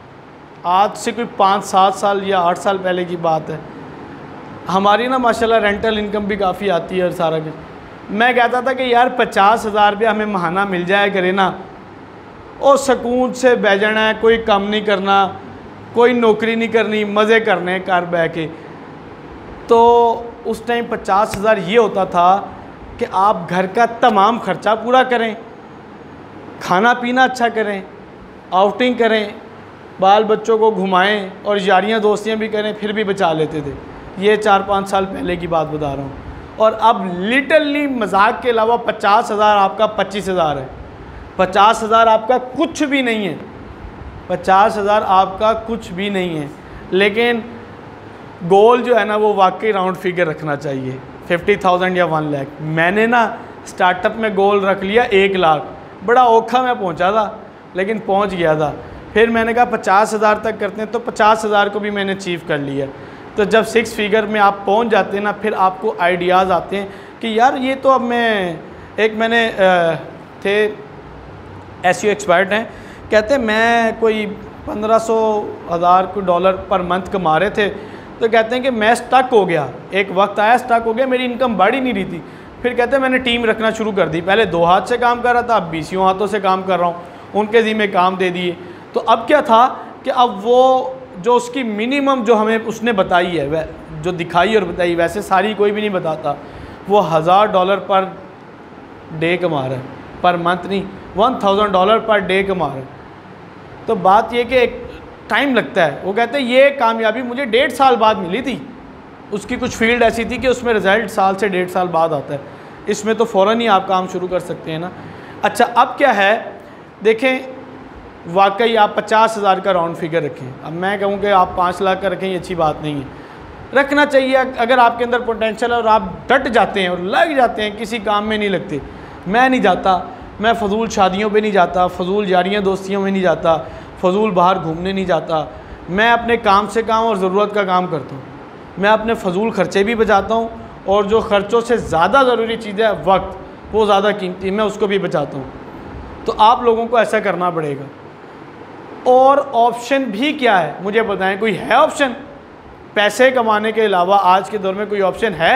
A: आज से कोई पाँच सात साल या आठ साल पहले की बात है, हमारी ना माशाल्लाह रेंटल इनकम भी काफ़ी आती है और सारा कुछ। मैं कहता था कि यार पचास हज़ार रुपया हमें महाना मिल जाए करे ना, और सुकून से बह जाना है, कोई काम नहीं करना, कोई नौकरी नहीं करनी, मज़े करने घर बह के। तो उस टाइम पचास हज़ार ये होता था कि आप घर का तमाम ख़र्चा पूरा करें, खाना पीना अच्छा करें, आउटिंग करें, बाल बच्चों को घुमाएं और यारियां दोस्तियां भी करें, फिर भी बचा लेते थे। ये चार पाँच साल पहले की बात बता रहा हूँ। और अब लिटरली मजाक के अलावा पचास हज़ार आपका पच्चीस हज़ार है, पचास हज़ार आपका कुछ भी नहीं है, पचास हज़ार आपका कुछ भी नहीं है। लेकिन गोल जो है ना वो वाकई राउंड फिगर रखना चाहिए, फिफ्टी थाउजेंड या वन लाख। मैंने ना स्टार्टअप में गोल रख लिया एक लाख, बड़ा औखा मैं पहुंचा था लेकिन पहुंच गया था। फिर मैंने कहा पचास हज़ार तक करते हैं, तो पचास हज़ार को भी मैंने अचीव कर लिया। तो जब सिक्स फिगर में आप पहुंच जाते हैं ना, फिर आपको आइडियाज़ आते हैं कि यार ये तो अब मैं, एक मैंने आ, थे एसईओ एक्सपर्ट हैं, कहते हैं मैं कोई पंद्रह सौ हज़ार को डॉलर पर मंथ कमा रहे थे, तो कहते हैं कि मैं स्टक हो गया, एक वक्त आया स्टक हो गया, मेरी इनकम बढ़ ही नहीं रही थी। फिर कहते हैं मैंने टीम रखना शुरू कर दी, पहले दो हाथ से काम कर रहा था, अब बीसियों हाथों से काम कर रहा हूँ, उनके ज़िम्मे काम दे दिए। तो अब क्या था कि अब वो जो उसकी मिनिमम जो हमें उसने बताई है, वह जो दिखाई और बताई, वैसे सारी कोई भी नहीं बताता, वो हज़ार डॉलर पर डे कमा रहा है, पर मंथ नहीं, one thousand dollar per day कमा रहा है। तो बात ये कि एक टाइम लगता है। वो कहते हैं ये कामयाबी मुझे डेढ़ साल बाद मिली थी, उसकी कुछ फील्ड ऐसी थी कि उसमें रिज़ल्ट साल से डेढ़ साल बाद आता है, इसमें तो फ़ौरन ही आप काम शुरू कर सकते हैं ना। अच्छा अब क्या है, देखें वाकई आप पचास हज़ार का राउंड फिगर रखें। अब मैं कहूँ कि आप पाँच लाख का रखें, ये अच्छी बात नहीं है, रखना चाहिए। अगर आपके अंदर पोटेंशियल है और आप डट जाते हैं और लग जाते हैं, किसी काम में नहीं लगते। मैं नहीं जाता, मैं फजूल शादियों पे नहीं जाता, फजूल यारियाँ दोस्तियों में नहीं जाता, फजूल बाहर घूमने नहीं जाता। मैं अपने काम से काम और ज़रूरत का काम करता हूँ। मैं अपने फजूल ख़र्चे भी बचाता हूँ, और जो ख़र्चों से ज़्यादा ज़रूरी चीज़ है वक्त, वो ज़्यादा कीमती, मैं उसको भी बचाता हूँ। तो आप लोगों को ऐसा करना पड़ेगा। और ऑप्शन भी क्या है मुझे बताएं, कोई है ऑप्शन पैसे कमाने के अलावा? आज के दौर में कोई ऑप्शन है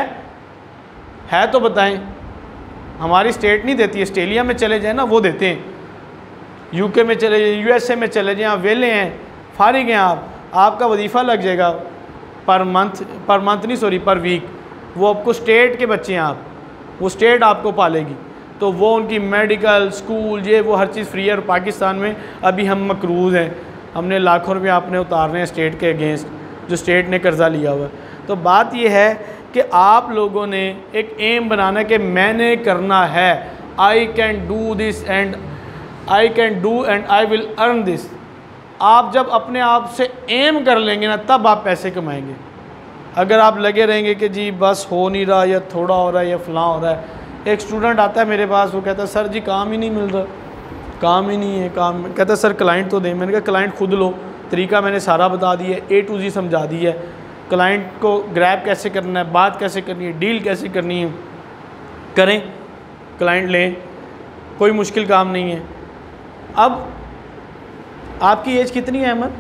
A: है तो बताएं। हमारी स्टेट नहीं देती, ऑस्ट्रेलिया में चले जाएं ना, वो देते हैं, यूके में चले जाएं, यूएसए में चले जाएं, आप वेले हैं, फारिग हैं आप, आपका वजीफ़ा लग जाएगा पर मंथ, पर मंथ नहीं सॉरी पर वीक। वो आपको स्टेट के बच्चे हैं आप, वो स्टेट आपको पालेगी, तो वो उनकी मेडिकल स्कूल ये वो हर चीज़ फ्री है। और पाकिस्तान में अभी हम मकरूज़ हैं, हमने लाखों रुपये आपने उतारने हैं स्टेट के अगेंस्ट, जो स्टेट ने कर्ज़ा लिया हुआ है। तो बात ये है कि आप लोगों ने एक एम बनाना कि मैंने करना है, I can do this and I can do and I will earn this. आप जब अपने आप से एम कर लेंगे ना, तब आप पैसे कमाएंगे। अगर आप लगे रहेंगे कि जी बस हो नहीं रहा, या थोड़ा हो रहा है, या फ़लाँ हो रहा है। एक स्टूडेंट आता है मेरे पास, वो कहता है सर जी काम ही नहीं मिल रहा, काम ही नहीं है काम। कहता है सर क्लाइंट तो दें। मैंने कहा क्लाइंट खुद लो, तरीका मैंने सारा बता दिया है, ए टू जी समझा दी है। क्लाइंट को ग्रैब कैसे करना है, बात कैसे करनी है, डील कैसे करनी है, करें, क्लाइंट लें, कोई मुश्किल काम नहीं है। अब आपकी एज कितनी है अहमद?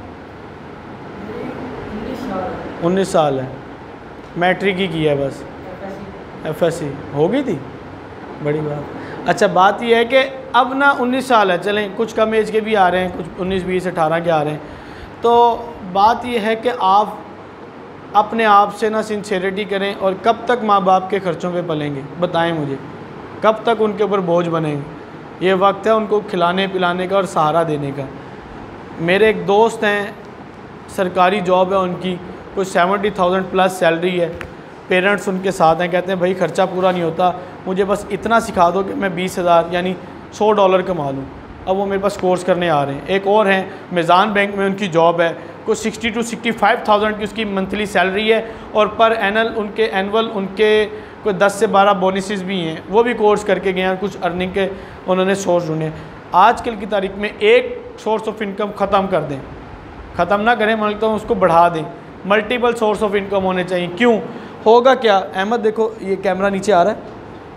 A: उन्नीस साल है, मैट्रिक ही किया है बस, एफ एस सी हो गई थी, बड़ी बात। अच्छा बात यह है कि अब ना उन्नीस साल है, चलें कुछ कम एज के भी आ रहे हैं, कुछ उन्नीस बीस अठारह के आ रहे हैं, तो बात यह है कि आप अपने आप से ना सिंसेरिटी करें। और कब तक माँ बाप के ख़र्चों पे पलेंगे, बताएं मुझे, कब तक उनके ऊपर बोझ बनेंगे? ये वक्त है उनको खिलाने पिलाने का और सहारा देने का। मेरे एक दोस्त हैं, सरकारी जॉब है उनकी, कुछ सेवेंटी थाउजेंड प्लस सैलरी है, पेरेंट्स उनके साथ हैं, कहते हैं भाई ख़र्चा पूरा नहीं होता, मुझे बस इतना सिखा दो कि मैं बीस हज़ार यानी सौ डॉलर कमा लूँ। अब वो मेरे पास कोर्स करने आ रहे हैं। एक और हैं, मिज़ान बैंक में उनकी जॉब है, कुछ sixty two sixty five thousand की उसकी मंथली सैलरी है, और पर एनल उनके एनुअल उनके कोई दस से बारह बोनसेस भी हैं, वो भी कोर्स करके गए हैं, कुछ अर्निंग के उन्होंने सोर्स ढूंढे। आजकल की तारीख में एक सोर्स ऑफ इनकम ख़त्म कर दें, ख़त्म ना करें, मैं लगता हूँ उसको बढ़ा दें। मल्टीपल सोर्स ऑफ इनकम होने चाहिए। क्यों? होगा क्या अहमद, देखो ये कैमरा नीचे आ रहा है,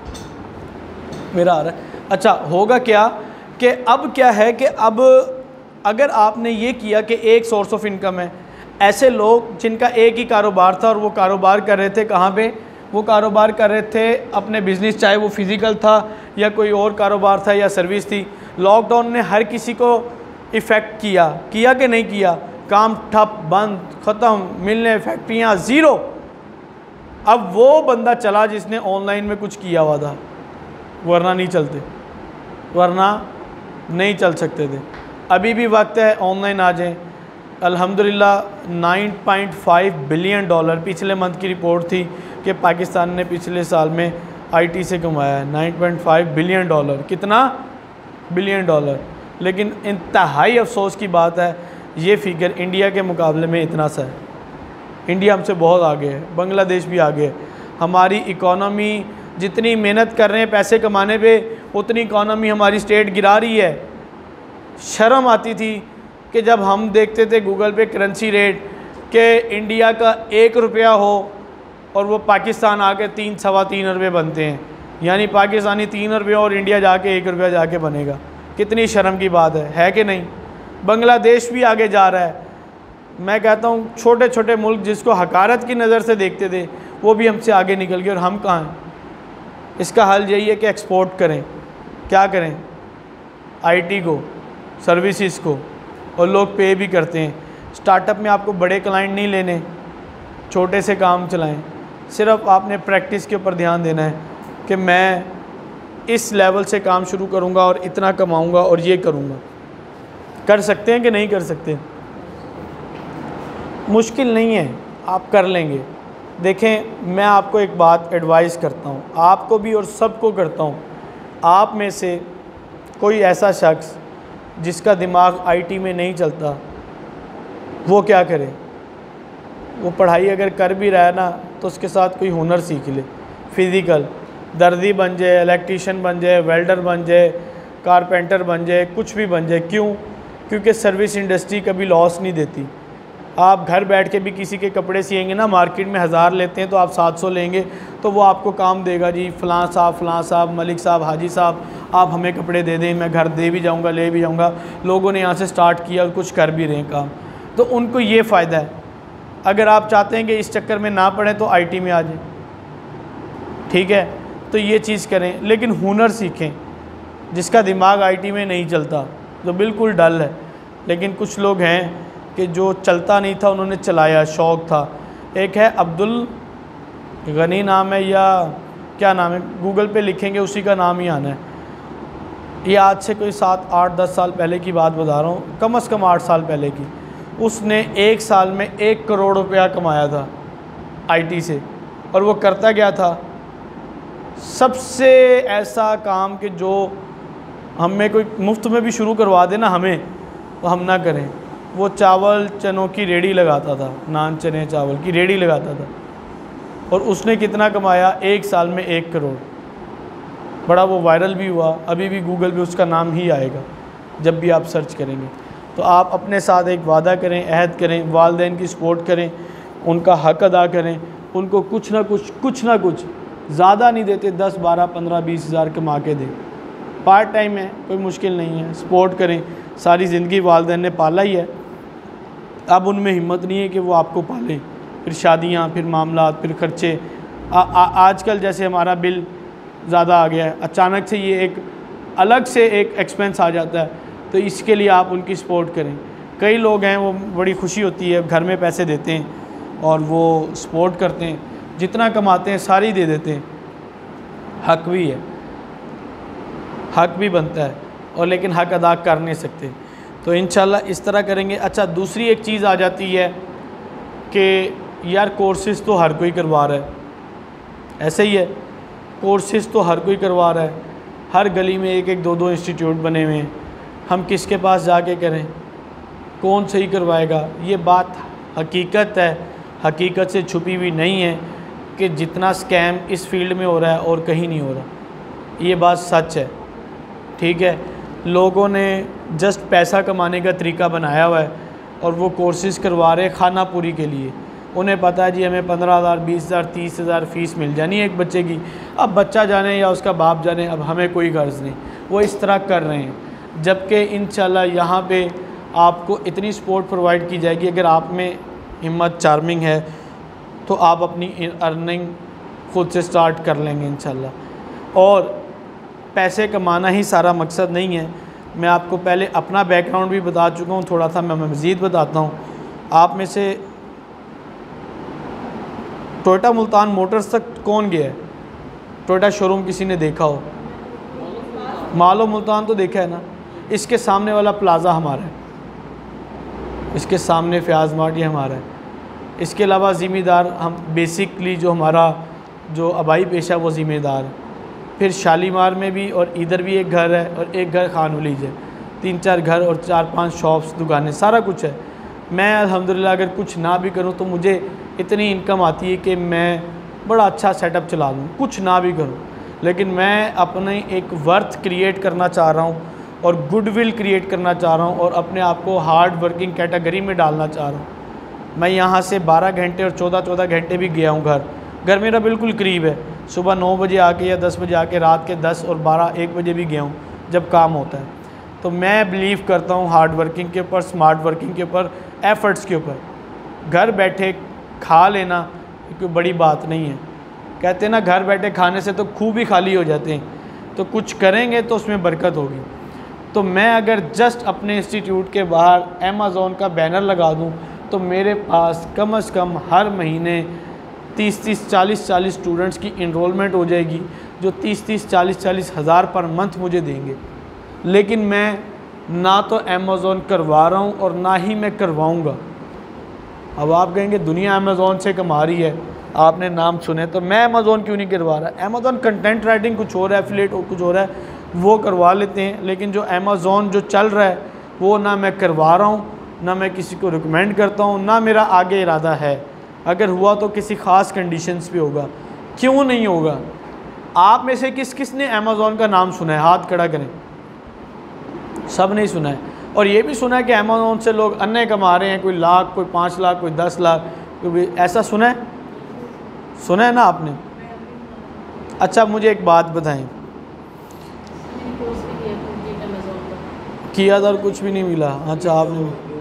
A: मेरा आ रहा है। अच्छा होगा क्या कि अब क्या है कि अब अगर आपने ये किया कि एक सोर्स ऑफ इनकम है, ऐसे लोग जिनका एक ही कारोबार था और वो कारोबार कर रहे थे कहाँ पे, वो कारोबार कर रहे थे अपने बिज़नेस, चाहे वो फिज़िकल था या कोई और कारोबार था या सर्विस थी। लॉकडाउन ने हर किसी को इफ़ेक्ट किया, किया कि नहीं किया? काम ठप, बंद, ख़त्म, मिलने, फैक्ट्रियाँ ज़ीरो। अब वो बंदा चला जिसने ऑनलाइन में कुछ किया हुआ था, वरना नहीं चलते, वरना नहीं चल सकते थे। अभी भी वक्त है, ऑनलाइन आ जाएं। अल्हम्दुलिल्लाह nine point five billion dollar पिछले मंथ की रिपोर्ट थी कि पाकिस्तान ने पिछले साल में आईटी से कमाया है nine point five billion dollar. कितना? Billion dollar. लेकिन इंतहाई अफसोस की बात है, ये फिगर इंडिया के मुकाबले में इतना सा है। इंडिया हमसे बहुत आगे है, बांग्लादेश भी आगे है। हमारी इकॉनमी जितनी मेहनत कर रहे हैं पैसे कमाने पे, उतनी इकॉनमी हमारी स्टेट गिरा रही है। शर्म आती थी कि जब हम देखते थे गूगल पे करेंसी रेट कि इंडिया का एक रुपया हो और वो पाकिस्तान आके तीन सवा तीन रुपये बनते हैं, यानी पाकिस्तानी तीन रुपये और इंडिया जाके एक रुपया जाके बनेगा। कितनी शर्म की बात है, है कि नहीं? बांग्लादेश भी आगे जा रहा है। मैं कहता हूँ छोटे छोटे मुल्क जिसको हकारत की नज़र से देखते थे, वो भी हमसे आगे निकल गए, और हम कहाँ हैं? इसका हल यही है कि एक्सपोर्ट करें। क्या करें? आईटी को, सर्विसेज को, और लोग पे भी करते हैं। स्टार्टअप में आपको बड़े क्लाइंट नहीं लेने, छोटे से काम चलाएं। सिर्फ आपने प्रैक्टिस के ऊपर ध्यान देना है कि मैं इस लेवल से काम शुरू करूंगा और इतना कमाऊंगा और ये करूंगा। कर सकते हैं कि नहीं कर सकते? मुश्किल नहीं है, आप कर लेंगे। देखें, मैं आपको एक बात एडवाइस करता हूँ, आपको भी और सबको करता हूँ। आप में से कोई ऐसा शख्स जिसका दिमाग आईटी में नहीं चलता, वो क्या करे? वो पढ़ाई अगर कर भी रहा है ना, तो उसके साथ कोई हुनर सीख ले। फिज़िकल दर्जी बन जाए, इलेक्ट्रीशियन बन जाए, वेल्डर बन जाए, कारपेंटर बन जाए, कुछ भी बन जाए। क्यों? क्योंकि सर्विस इंडस्ट्री कभी लॉस नहीं देती। आप घर बैठ के भी किसी के कपड़े सिएंगे ना, मार्केट में हज़ार लेते हैं तो आप सात सौ लेंगे, तो वो आपको काम देगा। जी फ़लाँ साहब, फ़लाँ साहब, मलिक साहब, हाजी साहब, आप हमें कपड़े दे दें, मैं घर दे भी जाऊंगा, ले भी जाऊंगा। लोगों ने यहाँ से स्टार्ट किया और कुछ कर भी रहे हैं काम, तो उनको ये फ़ायदा है। अगर आप चाहते हैं कि इस चक्कर में ना पड़े तो आईटी में आ जाएं, ठीक है? तो ये चीज़ करें, लेकिन हुनर सीखें। जिसका दिमाग आईटी में नहीं चलता, जो बिल्कुल डल है, लेकिन कुछ लोग हैं कि जो चलता नहीं था उन्होंने चलाया, शौक़ था। एक है अब्दुल गनी नाम है, या क्या नाम है, गूगल पे लिखेंगे उसी का नाम ही आना है। ये आज से कोई सात आठ दस साल पहले की बात बता रहा हूँ, कम अज़ कम आठ साल पहले की। उसने एक साल में एक करोड़ रुपया कमाया था आईटी से। और वो करता क्या था? सबसे ऐसा काम कि जो हमें कोई मुफ्त में भी शुरू करवा देना हमें, तो हम ना करें। वो चावल चनों की रेडी लगाता था, नान चने चावल की रेडी लगाता था, और उसने कितना कमाया? एक साल में एक करोड़। बड़ा वो वायरल भी हुआ, अभी भी गूगल पे उसका नाम ही आएगा जब भी आप सर्च करेंगे। तो आप अपने साथ एक वादा करें, अहद करें, वालिदैन की सपोर्ट करें, उनका हक़ अदा करें, उनको कुछ ना कुछ कुछ ना कुछ ज़्यादा नहीं देते, दस बारह पंद्रह बीस हज़ार कमा के दें। पार्ट टाइम है, कोई मुश्किल नहीं है, सपोर्ट करें। सारी ज़िंदगी वालिदैन ने पाला ही है, अब उनमें हिम्मत नहीं है कि वो आपको पालें। फिर शादियाँ, फिर मामला, फिर खर्चे। आजकल जैसे हमारा बिल ज़्यादा आ गया है, अचानक से ये एक अलग से एक एक्सपेंस आ जाता है, तो इसके लिए आप उनकी सपोर्ट करें। कई लोग हैं वो बड़ी खुशी होती है, घर में पैसे देते हैं और वो सपोर्ट करते हैं, जितना कमाते हैं सारी दे देते हैं। हक भी है, हक भी बनता है, और लेकिन हक अदा कर नहीं सकते। तो इंशाल्लाह इस तरह करेंगे। अच्छा, दूसरी एक चीज़ आ जाती है कि यार कोर्सेज़ तो हर कोई करवा रहा है, ऐसे ही है, कोर्सेज़ तो हर कोई करवा रहा है, हर गली में एक एक दो दो इंस्टीट्यूट बने हुए हैं, हम किसके पास जाके करें, कौन सही करवाएगा? ये बात हकीकत है, हकीकत से छुपी हुई नहीं है कि जितना स्कैम इस फील्ड में हो रहा है और कहीं नहीं हो रहा, ये बात सच है। ठीक है, लोगों ने जस्ट पैसा कमाने का तरीका बनाया हुआ है और वो कोर्सेज़ करवा रहे खाना पूरी के लिए। उन्हें पता है जी हमें पंद्रह हज़ार बीस हज़ार तीस हज़ार फ़ीस मिल जानी है एक बच्चे की, अब बच्चा जाने या उसका बाप जाने, अब हमें कोई गर्ज नहीं, वो इस तरह कर रहे हैं। जबकि इंशाल्लाह यहाँ पे आपको इतनी सपोर्ट प्रोवाइड की जाएगी, अगर आप में हिम्मत चार्मिंग है तो आप अपनी अर्निंग खुद से स्टार्ट कर लेंगे इंशाल्लाह। और पैसे कमाना ही सारा मकसद नहीं है, मैं आपको पहले अपना बैकग्राउंड भी बता चुका हूँ, थोड़ा सा मैं मज़ीद बताता हूँ। आप में से टोयोटा मुल्तान मोटर्स तक कौन गया है? टोयोटा शोरूम किसी ने देखा हो? मालो मुल्तान तो देखा है ना। इसके सामने वाला प्लाज़ा हमारा है, इसके सामने फ़याज़ मार्ट ये हमारा है। इसके अलावा ज़िम्मेदार हम बेसिकली जो हमारा जो आबाई पेशा वो ज़िम्मेदार है। फिर शालीमार में भी और इधर भी एक घर है और एक घर खान वलीज है, तीन चार घर और चार पांच शॉप्स, दुकानें, सारा कुछ है। मैं अल्हम्दुलिल्लाह अगर कुछ ना भी करूं तो मुझे इतनी इनकम आती है कि मैं बड़ा अच्छा सेटअप चला लूँ, कुछ ना भी करूं। लेकिन मैं अपने एक वर्थ क्रिएट करना चाह रहा हूं और गुडविल क्रिएट करना चाह रहा हूं और अपने आप को हार्ड वर्किंग कैटेगरी में डालना चाह रहा हूं। मैं यहाँ से बारह घंटे और चौदह चौदह घंटे भी गया हूँ घर घर मेरा बिल्कुल करीब है, सुबह नौ बजे आके या दस बजे आके रात के दस और बारह एक बजे भी गया हूँ जब काम होता है। तो मैं बिलीव करता हूँ हार्ड वर्किंग के ऊपर, स्मार्ट वर्किंग के ऊपर, एफ़र्ट्स के ऊपर। घर बैठे खा लेना कोई बड़ी बात नहीं है। कहते हैं ना घर बैठे खाने से तो खूब ही खाली हो जाते हैं, तो कुछ करेंगे तो उसमें बरकत होगी। तो मैं अगर जस्ट अपने इंस्टीट्यूट के बाहर अमेज़ॉन का बैनर लगा दूं तो मेरे पास कम अज़ कम हर महीने तीस तीस चालीस चालीस स्टूडेंट्स की इनरोलमेंट हो जाएगी, जो तीस तीस चालीस चालीस हज़ार पर मंथ मुझे देंगे। लेकिन मैं ना तो अमेज़ॉन करवा रहा हूँ और ना ही मैं करवाऊँगा। अब आप कहेंगे दुनिया अमेज़ॉन से कमा रही है, आपने नाम सुने, तो मैं अमेज़ॉन क्यों नहीं करवा रहा? अमेज़ॉन कंटेंट राइटिंग कुछ और है, एफिलिएट कुछ और है, वो करवा लेते हैं। लेकिन जो अमेज़ॉन जो चल रहा है वो ना मैं करवा रहा हूँ, ना मैं किसी को रिकमेंड करता हूँ, ना मेरा आगे इरादा है। अगर हुआ तो किसी ख़ास कंडीशंस पे होगा। क्यों नहीं होगा? आप में से किस किस ने अमेज़ॉन का नाम सुना है? हाथ खड़ा करें। सब नहीं सुना है। और ये भी सुना है कि अमेज़ॉन से लोग अन्य कमा रहे हैं, कोई लाख, कोई पाँच लाख, कोई दस लाख, कोई ऐसा सुना है? सुना है ना आपने? अच्छा मुझे एक बात बताएं, किया था और कुछ भी नहीं मिला? अच्छा आपने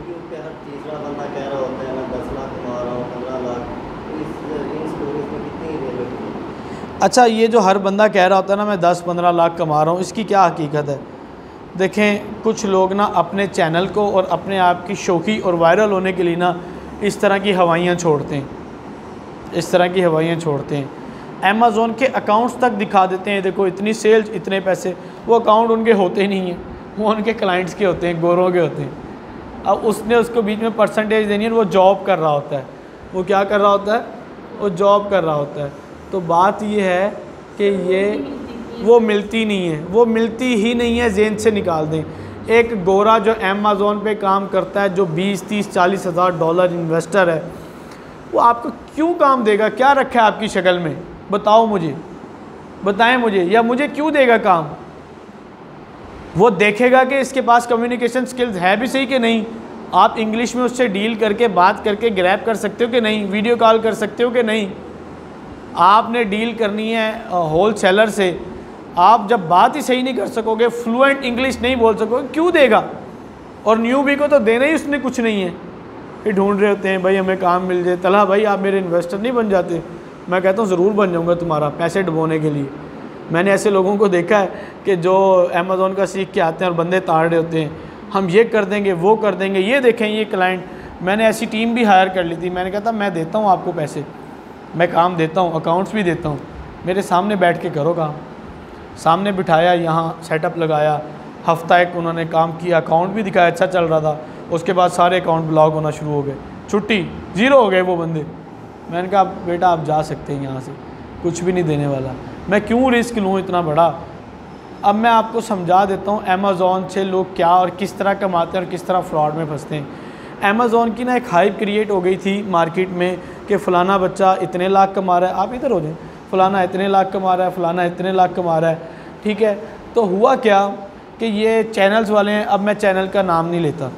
A: अच्छा ये जो हर बंदा कह रहा होता है ना मैं दस पंद्रह लाख कमा रहा हूँ, इसकी क्या हकीकत है? देखें कुछ लोग ना अपने चैनल को और अपने आप की शौकी और वायरल होने के लिए ना इस तरह की हवाइयाँ छोड़ते हैं, इस तरह की हवाइयाँ छोड़ते हैं। अमेज़ॉन के अकाउंट्स तक दिखा देते हैं, देखो इतनी सेल्स, इतने पैसे। वो अकाउंट उनके होते ही नहीं हैं, वो उनके क्लाइंट्स के होते हैं, गोरों के होते हैं। अब उसने उसको बीच में परसेंटेज देनी है, वो जॉब कर रहा होता है। वो क्या कर रहा होता है? वो जॉब कर रहा होता है। तो बात ये है कि ये वो मिलती नहीं है, वो मिलती ही नहीं है, जेन से निकाल दें। एक गोरा जो अमेज़ॉन पे काम करता है, जो बीस तीस चालीस हज़ार डॉलर इन्वेस्टर है, वो आपको क्यों काम देगा? क्या रखा है आपकी शक्ल में? बताओ मुझे, बताएं मुझे, या मुझे क्यों देगा काम? वो देखेगा कि इसके पास कम्युनिकेशन स्किल्स है भी सही कि नहीं, आप इंग्लिश में उससे डील करके बात करके ग्रैब कर सकते हो कि नहीं, वीडियो कॉल कर सकते हो कि नहीं। आपने डील करनी है होल सेलर से, आप जब बात ही सही नहीं कर सकोगे, फ्लुएंट इंग्लिश नहीं बोल सकोगे, क्यों देगा। और न्यूबी को तो देना ही उसने कुछ नहीं है। ये ढूंढ रहे होते हैं भाई हमें काम मिल जाए, तला भाई आप मेरे इन्वेस्टर नहीं बन जाते। मैं कहता हूँ ज़रूर बन जाऊँगा तुम्हारा पैसे डुबोने के लिए। मैंने ऐसे लोगों को देखा है कि जो अमेज़ोन का सीख के आते हैं और बंदे ताड़ रहे होते हैं, हम ये कर देंगे वो कर देंगे, ये देखें ये क्लाइंट। मैंने ऐसी टीम भी हायर कर ली थी, मैंने कहा था मैं देता हूँ आपको पैसे, मैं काम देता हूँ, अकाउंट्स भी देता हूँ, मेरे सामने बैठ के करो काम। सामने बिठाया, यहाँ सेटअप लगाया, हफ्ता एक उन्होंने काम किया, अकाउंट भी दिखाया, अच्छा चल रहा था। उसके बाद सारे अकाउंट ब्लॉक होना शुरू हो गए, छुट्टी, ज़ीरो हो गए वो बंदे। मैंने कहा बेटा आप जा सकते हैं यहाँ से, कुछ भी नहीं देने वाला, मैं क्यों रिस्क लूँ इतना बड़ा। अब मैं आपको समझा देता हूँ अमेज़ोन से लोग क्या और किस तरह कमाते हैं और किस तरह फ्रॉड में फंसते हैं। अमेज़ोन की ना एक हाइप क्रिएट हो गई थी मार्केट में कि फ़लाना बच्चा इतने लाख कमा रहा है, आप इधर हो जाए, फ़लाना इतने लाख कमा रहा है, फ़लाना इतने लाख कमा रहा है, ठीक है। तो हुआ क्या कि ये चैनल्स वाले हैं, अब मैं चैनल का नाम नहीं लेता,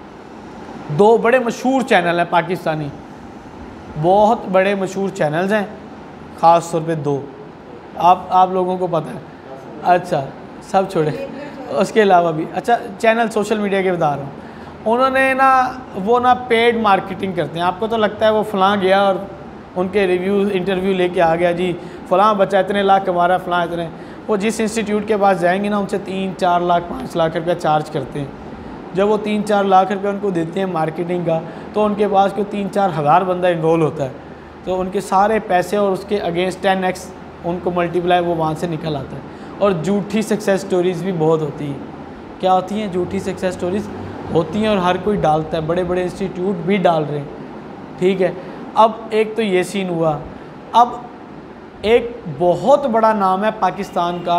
A: दो बड़े मशहूर चैनल हैं पाकिस्तानी, बहुत बड़े मशहूर चैनल्स हैं, ख़ास तौर पे दो, आप आप लोगों को पता है। अच्छा सब छोड़े, उसके अलावा भी अच्छा चैनल सोशल मीडिया के बता रहा हूँ। उन्होंने ना वो ना पेड मार्केटिंग करते हैं। आपको तो लगता है वो फ़लाँ गया और उनके रिव्यू इंटरव्यू लेके आ गया, जी फ़लाँ बच्चा इतने लाख कमा रहा है, फ़लाँ इतने। वो जिस इंस्टीट्यूट के पास जाएंगे ना उनसे तीन चार लाख पाँच लाख रुपया चार्ज करते हैं। जब वो तीन चार लाख रुपया उनको देते हैं मार्केटिंग का, तो उनके पास कोई तीन चार हज़ार बंदा इन्रोल होता है, तो उनके सारे पैसे और उसके अगेंस्ट टेन एक्स उनको मल्टीप्लाई वो वहाँ से निकल आता है। और झूठी सक्सेस स्टोरीज़ भी बहुत होती हैं। क्या होती हैं? झूठी सक्सेस स्टोरीज़ होती हैं और हर कोई डालता है, बड़े बड़े इंस्टीट्यूट भी डाल रहे हैं, ठीक है। अब एक तो ये सीन हुआ। अब एक बहुत बड़ा नाम है पाकिस्तान का,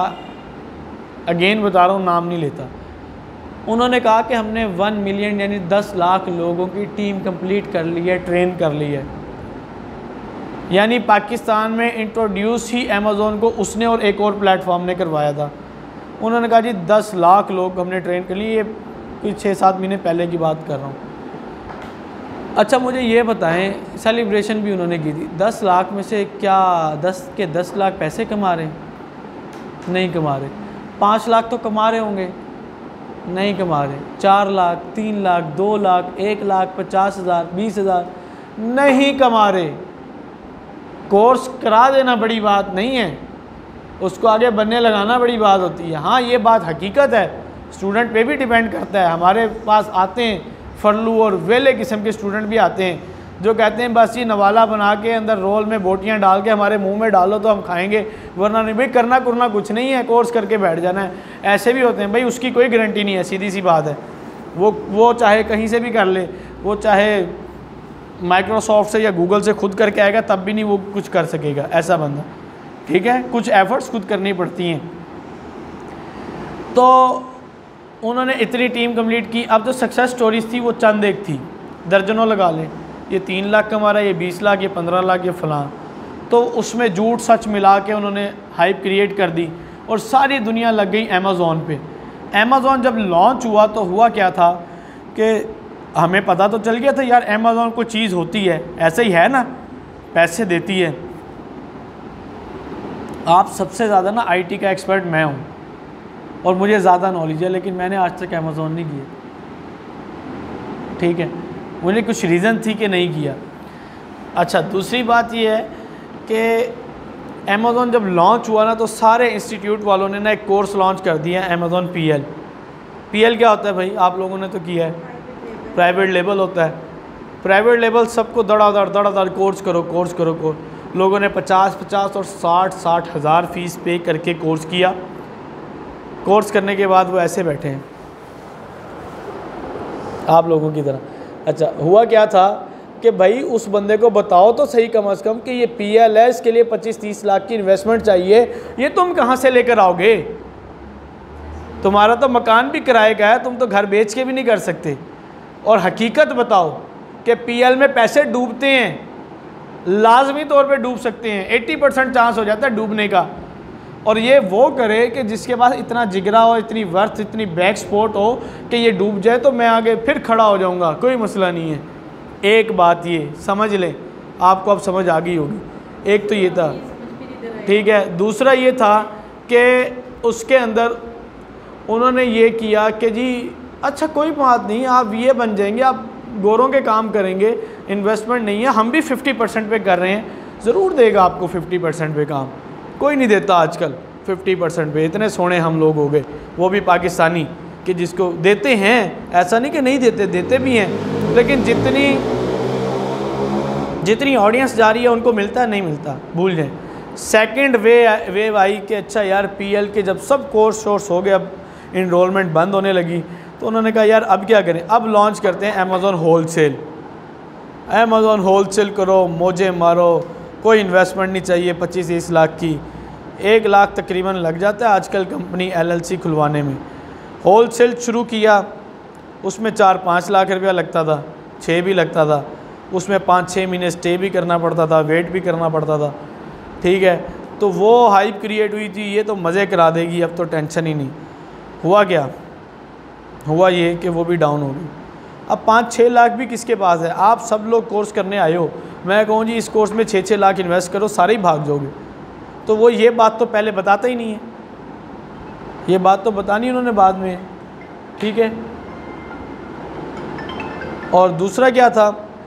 A: अगेन बता रहा हूँ नाम नहीं लेता, उन्होंने कहा कि हमने वन मिलियन यानी दस लाख लोगों की टीम कंप्लीट कर ली है, ट्रेन कर ली है। यानी पाकिस्तान में इंट्रोड्यूस ही अमेज़ोन को उसने और एक और प्लेटफॉर्म ने करवाया था। उन्होंने कहा जी दस लाख लोग हमने ट्रेन कर लिए, ये कुछ छः सात महीने पहले की बात कर रहा हूँ। अच्छा मुझे ये बताएं, सेलिब्रेशन भी उन्होंने की थी, दस लाख में से क्या दस के दस लाख पैसे कमा रहे? नहीं कमा रहे। पाँच लाख तो कमा रहे होंगे? नहीं कमा रहे। चार लाख, तीन लाख, दो लाख, एक लाख, पचास हज़ार, बीस हज़ार, नहीं कमा रहे। कोर्स करा देना बड़ी बात नहीं है, उसको आगे बनने लगाना बड़ी बात होती है। हाँ ये बात हकीकत है, स्टूडेंट पे भी डिपेंड करता है। हमारे पास आते हैं फरलू और वेले किस्म के स्टूडेंट भी आते हैं जो कहते हैं बस ये नवाला बना के अंदर रोल में बोटियां डाल के हमारे मुंह में डालो तो हम खाएंगे, वरना नहीं। भाई करना करना कुछ नहीं है, कोर्स करके बैठ जाना है। ऐसे भी होते हैं भाई, उसकी कोई गारंटी नहीं है, सीधी सी बात है। वो वो चाहे कहीं से भी कर ले, वो चाहे माइक्रोसॉफ्ट से या गूगल से खुद करके आएगा तब भी नहीं वो कुछ कर सकेगा, ऐसा बंदा, ठीक है। कुछ एफर्ट्स खुद करनी पड़ती हैं। तो उन्होंने इतनी टीम कंप्लीट की। अब जो सक्सेस स्टोरीज थी वो चंद एक थी, दर्जनों लगा लें, ये तीन लाख कमा रहा है, ये बीस लाख, ये पंद्रह लाख, ये फलां। तो उसमें झूठ सच मिला के उन्होंने हाइप क्रिएट कर दी और सारी दुनिया लग गई अमेज़ोन पे। अमेज़ोन जब लॉन्च हुआ तो हुआ क्या था कि हमें पता तो चल गया था यार अमेज़ोन कोई चीज़ होती है, ऐसे ही है ना, पैसे देती है। आप सबसे ज़्यादा ना आईटी का एक्सपर्ट मैं हूँ और मुझे ज़्यादा नॉलेज है, लेकिन मैंने आज तक अमेज़ोन नहीं किया, ठीक है। मुझे कुछ रीज़न थी कि नहीं किया। अच्छा दूसरी बात ये है कि अमेज़ोन जब लॉन्च हुआ ना तो सारे इंस्टीट्यूट वालों ने ना एक कोर्स लॉन्च कर दिया, अमेज़ोन पीएल। पीएल क्या होता है भाई? आप लोगों ने तो किया है, प्राइवेट लेबल होता है। प्राइवेट लेबल सबको दड़ादड़ दड़ादड़ कोर्स करो कोर्स करो कोर्स। लोगों ने पचास पचास और साठ साठ हज़ार फ़ीस पे करके कोर्स किया। कोर्स करने के बाद वो ऐसे बैठे हैं आप लोगों की तरह। अच्छा हुआ क्या था कि भाई उस बंदे को बताओ तो सही कम अज़ कम कि ये पी एल है, इसके लिए पच्चीस तीस लाख की इन्वेस्टमेंट चाहिए, ये तुम कहाँ से लेकर आओगे? तुम्हारा तो मकान भी किराए का है, तुम तो घर बेच के भी नहीं कर सकते। और हकीकत बताओ कि पी एल में पैसे डूबते हैं, लाजमी तौर पे डूब सकते हैं, अस्सी परसेंट चांस हो जाता है डूबने का। और ये वो करे कि जिसके पास इतना जिगरा हो, इतनी वर्थ, इतनी बैक सपोर्ट हो कि ये डूब जाए तो मैं आगे फिर खड़ा हो जाऊंगा, कोई मसला नहीं है। एक बात ये समझ लें, आपको अब समझ आ गई होगी। एक तो ये था, ठीक है। दूसरा ये था कि उसके अंदर उन्होंने ये किया कि जी अच्छा कोई बात नहीं, आप ये बन जाएंगे, आप गोरों के काम करेंगे, इन्वेस्टमेंट नहीं है, हम भी फिफ्टी परसेंट पे कर रहे हैं, ज़रूर देगा आपको फिफ्टी परसेंट पे काम। कोई नहीं देता आजकल फिफ्टी परसेंट पे, इतने सोने हम लोग हो गए, वो भी पाकिस्तानी, कि जिसको देते हैं, ऐसा नहीं कि नहीं देते, देते भी हैं, लेकिन जितनी जितनी ऑडियंस जा रही है उनको मिलता है, नहीं मिलता, भूल जाएं। सेकंड वे वेव आई कि अच्छा यार पीएल के जब सब कोर्स शोर्स हो गए, अब इनरोलमेंट बंद होने लगी, तो उन्होंने कहा यार अब क्या करें, अब लॉन्च करते हैं अमेज़ॉन होलसेल। अमेज़ॉन होलसेल करो, मौजे मारो, कोई इन्वेस्टमेंट नहीं चाहिए, पच्चीस तीस लाख की, एक लाख तकरीबन लग जाता है आजकल कंपनी एलएलसी खुलवाने में। होलसेल शुरू किया, उसमें चार पाँच लाख रुपया लगता था, छः भी लगता था, उसमें पाँच छः महीने स्टे भी करना पड़ता था, वेट भी करना पड़ता था, ठीक है। तो वो हाइप क्रिएट हुई थी, ये तो मज़े करा देगी, अब तो टेंशन ही नहीं। हुआ क्या, हुआ ये कि वो भी डाउन हो गई। अब पाँच छः लाख भी किसके पास है? आप सब लोग कोर्स करने आए हो, मैं कहूँ जी इस कोर्स में छः छः लाख इन्वेस्ट करो, सारे ही भाग जाओगे। तो वो ये बात तो पहले बताता ही नहीं है, ये बात तो बतानी उन्होंने बाद में, ठीक है। और दूसरा क्या था,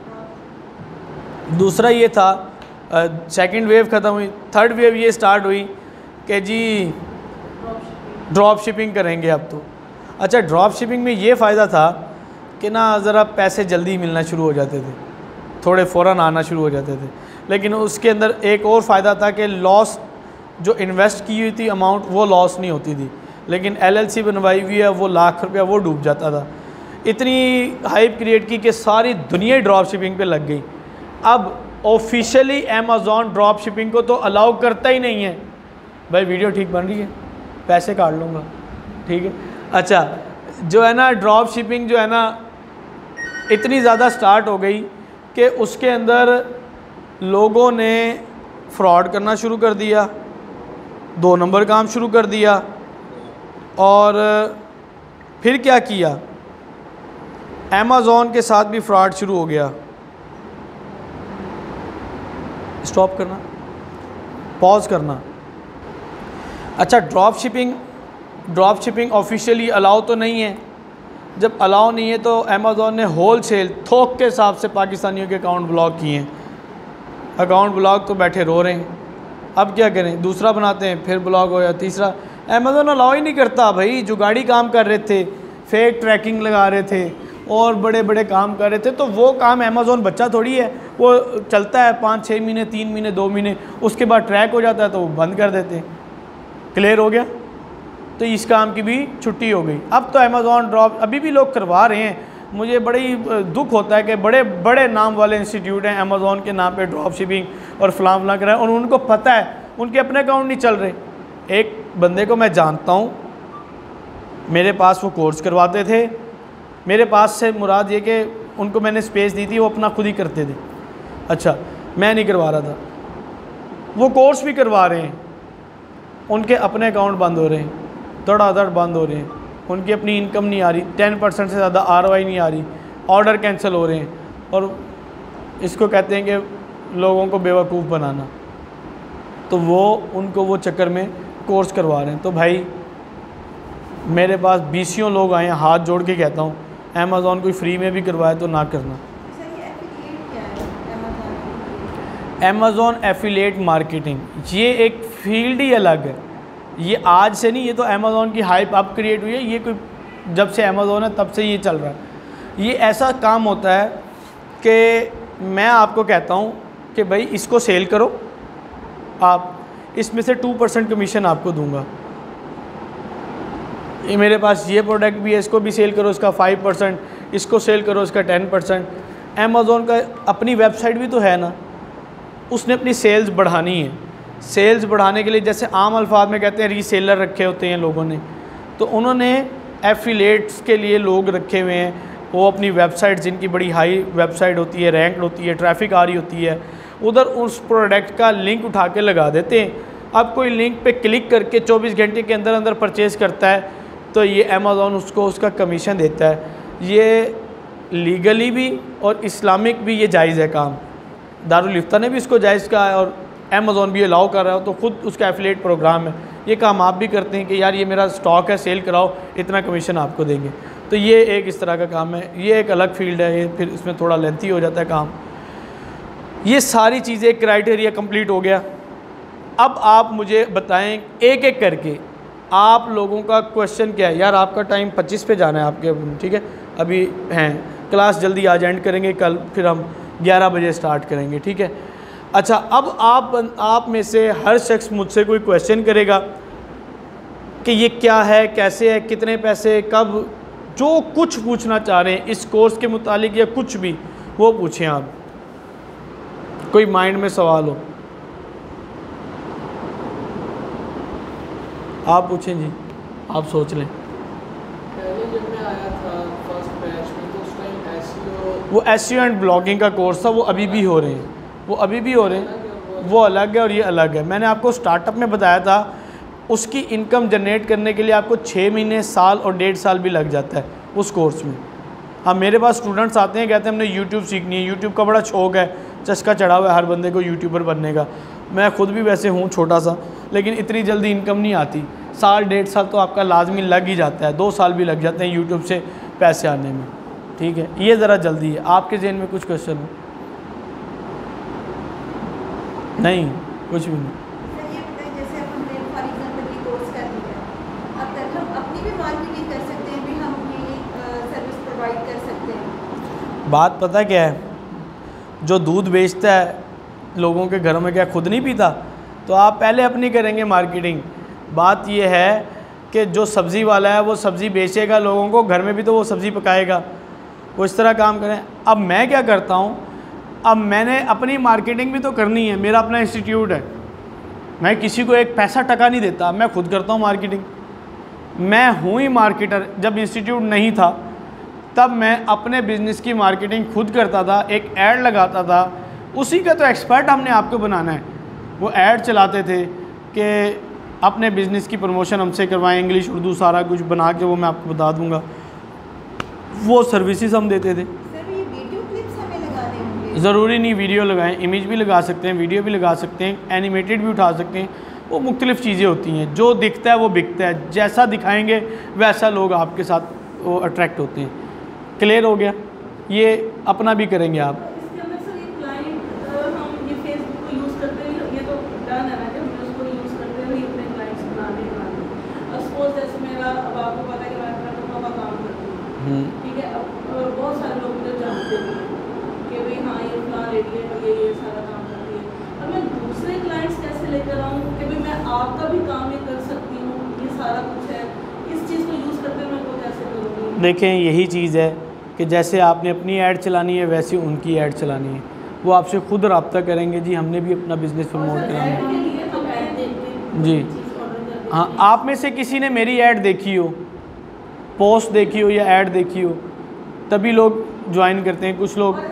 A: दूसरा ये था, सेकंड वेव ख़त्म हुई, थर्ड वेव ये स्टार्ट हुई कि जी ड्रॉप शिपिंग करेंगे अब तो। अच्छा, ड्रॉप शिपिंग में ये फ़ायदा था कि ना ज़रा पैसे जल्दी मिलना शुरू हो जाते थे, थोड़े फ़ौरन आना शुरू हो जाते थे, लेकिन उसके अंदर एक और फ़ायदा था कि लॉस जो इन्वेस्ट की हुई थी अमाउंट वो लॉस नहीं होती थी, लेकिन एलएलसी बनवाई हुई है वो लाख रुपया वो डूब जाता था। इतनी हाइप क्रिएट की कि सारी दुनिया ड्रॉप शिपिंग पे लग गई। अब ऑफिशियली अमेज़ॉन ड्रॉप शिपिंग को तो अलाउ करता ही नहीं है। भाई वीडियो ठीक बन रही है, पैसे काट लूँगा, ठीक है। अच्छा, जो है ना ड्रॉप शिपिंग जो है ना इतनी ज़्यादा स्टार्ट हो गई कि उसके अंदर लोगों ने फ्रॉड करना शुरू कर दिया, दो नंबर काम शुरू कर दिया, और फिर क्या किया, अमेज़ॉन के साथ भी फ्रॉड शुरू हो गया। स्टॉप करना, पॉज करना। अच्छा, drop shipping drop shipping officially allow तो नहीं है। जब अलाउ नहीं है तो अमेज़ॉन ने होल सेल थोक के हिसाब से पाकिस्तानियों के अकाउंट ब्लॉक किए हैं। अकाउंट ब्लॉक तो बैठे रो रहे हैं, अब क्या करें, दूसरा बनाते हैं, फिर ब्लॉक हो या तीसरा। अमेज़ॉन अलाउ ही नहीं करता भाई, जो गाड़ी काम कर रहे थे, फेक ट्रैकिंग लगा रहे थे और बड़े बड़े काम कर रहे थे, तो वो काम अमेज़ॉन बच्चा थोड़ी है, वो चलता है पाँच छः महीने, तीन महीने, दो महीने, उसके बाद ट्रैक हो जाता है तो वो बंद कर देते हैं। क्लियर हो गया? तो इस काम की भी छुट्टी हो गई। अब तो अमेज़ॉन ड्रॉप अभी भी लोग करवा रहे हैं। मुझे बड़ी दुख होता है कि बड़े बड़े नाम वाले इंस्टीट्यूट हैं अमेज़ॉन के नाम पे ड्रॉप शिपिंग और फलां फलां कर रहे हैं, और उनको पता है उनके अपने अकाउंट नहीं चल रहे। एक बंदे को मैं जानता हूँ, मेरे पास वो कोर्स करवाते थे, मेरे पास से मुराद ये कि उनको मैंने स्पेस दी थी, वो अपना खुद ही करते थे। अच्छा, मैं नहीं करवा रहा था, वो कोर्स भी करवा रहे हैं, उनके अपने अकाउंट बंद हो रहे हैं, धड़ाधड़ बंद हो रहे हैं, उनकी अपनी इनकम नहीं आ रही, टेन परसेंट से ज़्यादा आर ओ आई नहीं आ रही, ऑर्डर कैंसिल हो रहे हैं, और इसको कहते हैं कि लोगों को बेवकूफ़ बनाना। तो वो उनको वो चक्कर में कोर्स करवा रहे हैं। तो भाई मेरे पास बीसियों लोग आए हैं, हाथ जोड़ के कहता हूँ, अमेज़ॉन कोई फ्री में भी करवाए तो ना करना। अमेज़ॉन एफिलिएट मार्केटिंग ये एक फील्ड ही अलग है, ये आज से नहीं, ये तो अमेज़ॉन की हाइप अप क्रिएट हुई है, ये कोई जब से अमेज़ॉन है तब से ये चल रहा है। ये ऐसा काम होता है कि मैं आपको कहता हूँ कि भाई इसको सेल करो, आप इसमें से टू परसेंट कमीशन आपको दूंगा, ये मेरे पास ये प्रोडक्ट भी है, इसको भी सेल करो, इसका फाइव परसेंट, इसको सेल करो, इसका टेन परसेंट। अमेज़ॉन का अपनी वेबसाइट भी तो है ना, उसने अपनी सेल्स बढ़ानी है। सेल्स बढ़ाने के लिए जैसे आम अल्फाज में कहते हैं रीसेलर रखे होते हैं लोगों ने, तो उन्होंने एफिलेट्स के लिए लोग रखे हुए हैं। वो अपनी वेबसाइट, जिनकी बड़ी हाई वेबसाइट होती है, रैंक होती है, ट्रैफिक आ रही होती है, उधर उस प्रोडक्ट का लिंक उठा के लगा देते हैं। अब कोई लिंक पे क्लिक करके चौबीस घंटे के अंदर अंदर परचेज़ करता है तो ये अमेज़ॉन उसको उसका कमीशन देता है। ये लीगली भी और इस्लामिक भी ये जायज़ है काम। दारुल इफ्ता ने भी इसको जायज़ कहा है और अमेज़ॉन भी अलाउ कर रहा है, तो ख़ुद उसका एफिलिएट प्रोग्राम है। ये काम आप भी करते हैं कि यार ये मेरा स्टॉक है, सेल कराओ, इतना कमीशन आपको देंगे। तो ये एक इस तरह का काम है, ये एक अलग फील्ड है, ये फिर इसमें थोड़ा लेंथी हो जाता है काम। ये सारी चीज़ें क्राइटेरिया कंप्लीट हो गया। अब आप मुझे बताएं एक एक करके आप लोगों का क्वेश्चन क्या है। यार आपका टाइम पच्चीस पे जाना है आपके, ठीक है, अभी हैं क्लास जल्दी आज एंड करेंगे, कल फिर हम ग्यारह बजे स्टार्ट करेंगे, ठीक है। अच्छा, अब आप आप में से हर शख्स मुझसे कोई क्वेश्चन करेगा कि ये क्या है, कैसे है, कितने पैसे, कब, जो कुछ पूछना चाह रहे हैं इस कोर्स के मुतालिक या कुछ भी, वो पूछें आप। कोई माइंड में सवाल हो आप पूछें जी, आप सोच लें।
B: पहले जब मैं आया था फर्स्ट बैच में तो उस टाइम एसईओ,
A: वो एसईओ एंड ब्लॉगिंग का कोर्स था, वो अभी भी हो रहे हैं, वो अभी भी हो रहे हैं, वो अलग है और ये अलग है। मैंने आपको स्टार्टअप में बताया था उसकी इनकम जनरेट करने के लिए आपको छः महीने, साल और डेढ़ साल भी लग जाता है उस कोर्स में। हाँ, मेरे पास स्टूडेंट्स आते हैं, कहते हैं हमने यूट्यूब सीखनी है, यूट्यूब का बड़ा शौक़ है, चस्का चढ़ा हुआ है हर बंदे को यूट्यूबर बनने का। मैं ख़ुद भी वैसे हूँ छोटा सा, लेकिन इतनी जल्दी इनकम नहीं आती। साल डेढ़ साल तो आपका लाजमी लग ही जाता है, दो साल भी लग जाते हैं यूट्यूब से पैसे आने में, ठीक है। ये ज़रा जल्दी है। आपके ज़हन में कुछ क्वेश्चन हो? नहीं, कुछ भी नहीं।
C: सर ये बताइए, जैसे अब हमने फॉर एग्जांपल ये कोर्स कर लिया, अब तक हम अपनी भी मार्केटिंग कर सकते हैं, भी हम अपनी सर्विस प्रोवाइड कर सकते हैं।
A: बात पता क्या है, जो दूध बेचता है लोगों के घरों में क्या खुद नहीं पीता? तो आप पहले अपनी करेंगे मार्केटिंग। बात ये है कि जो सब्ज़ी वाला है वो सब्ज़ी बेचेगा लोगों को, घर में भी तो वो सब्ज़ी पकाएगा, वो इस तरह काम करें। अब मैं क्या करता हूँ, अब मैंने अपनी मार्केटिंग भी तो करनी है, मेरा अपना इंस्टीट्यूट है, मैं किसी को एक पैसा टका नहीं देता, मैं खुद करता हूँ मार्केटिंग। मैं हूँ ही मार्केटर। जब इंस्टीट्यूट नहीं था तब मैं अपने बिज़नेस की मार्केटिंग खुद करता था, एक ऐड लगाता था, उसी का तो एक्सपर्ट हमने आपको बनाना है। वो ऐड चलाते थे कि अपने बिज़नेस की प्रमोशन हमसे करवाएं, इंग्लिश उर्दू सारा कुछ बना के वो मैं आपको बता दूंगा, वो सर्विसेज हम देते थे।
C: सर ये वीडियो क्लिप्स हमें लगाने होंगे?
A: ज़रूरी नहीं वीडियो लगाएं, इमेज भी लगा सकते हैं, वीडियो भी लगा सकते हैं, एनिमेटेड भी उठा सकते हैं, वो मुख्तलिफ़ चीज़ें होती हैं। जो दिखता है वो बिकता है, जैसा दिखाएंगे वैसा लोग आपके साथ वो अट्रैक्ट होते हैं। क्लियर हो गया? ये अपना भी करेंगे आप।
D: इसके अंदर सर ये क्लाइंट हम ये फेसबुक को यूज़ करते हैं, ये तो डन है ना कि हम उसको यूज़ करते हैं अपने क्लाइंट्स बनाने बनाने। अब सपोज जैसे मेरा, अब आपको पता है कि मैं ट्रकों का काम करती हूँ, ठीक है। अब बहुत सारे लोग मुझे जानते हैं कि भाई हाँ ये फलां रेडी है, ये ये सारा काम करती है। अब मैं दूसरे क्लाइंट्स कैसे लेकर आऊँ कि भाई मैं आपका भी काम ये कर सकती हूँ, ये सारा कुछ है, इस चीज़ को यूज़ करते हुए मैं वो कैसे करूँगी?
A: देखें, यही चीज़ है कि जैसे आपने अपनी ऐड चलानी है वैसे उनकी ऐड चलानी है। वो आपसे खुद रब्ता करेंगे, जी हमने भी अपना बिज़नेस प्रमोट करना है जी। हाँ, आप में से किसी ने मेरी ऐड देखी हो, पोस्ट देखी हो या ऐड देखी हो, तभी लोग ज्वाइन करते हैं। कुछ लोग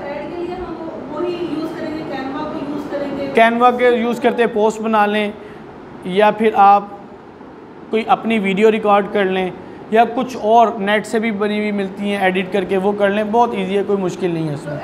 A: कैनवा के यूज़ करते हैं, पोस्ट बना लें, या फिर आप कोई अपनी वीडियो रिकॉर्ड कर लें, या कुछ और नेट से भी बनी हुई मिलती हैं एडिट करके, वो कर लें। बहुत इजी है, कोई मुश्किल नहीं है इसमें।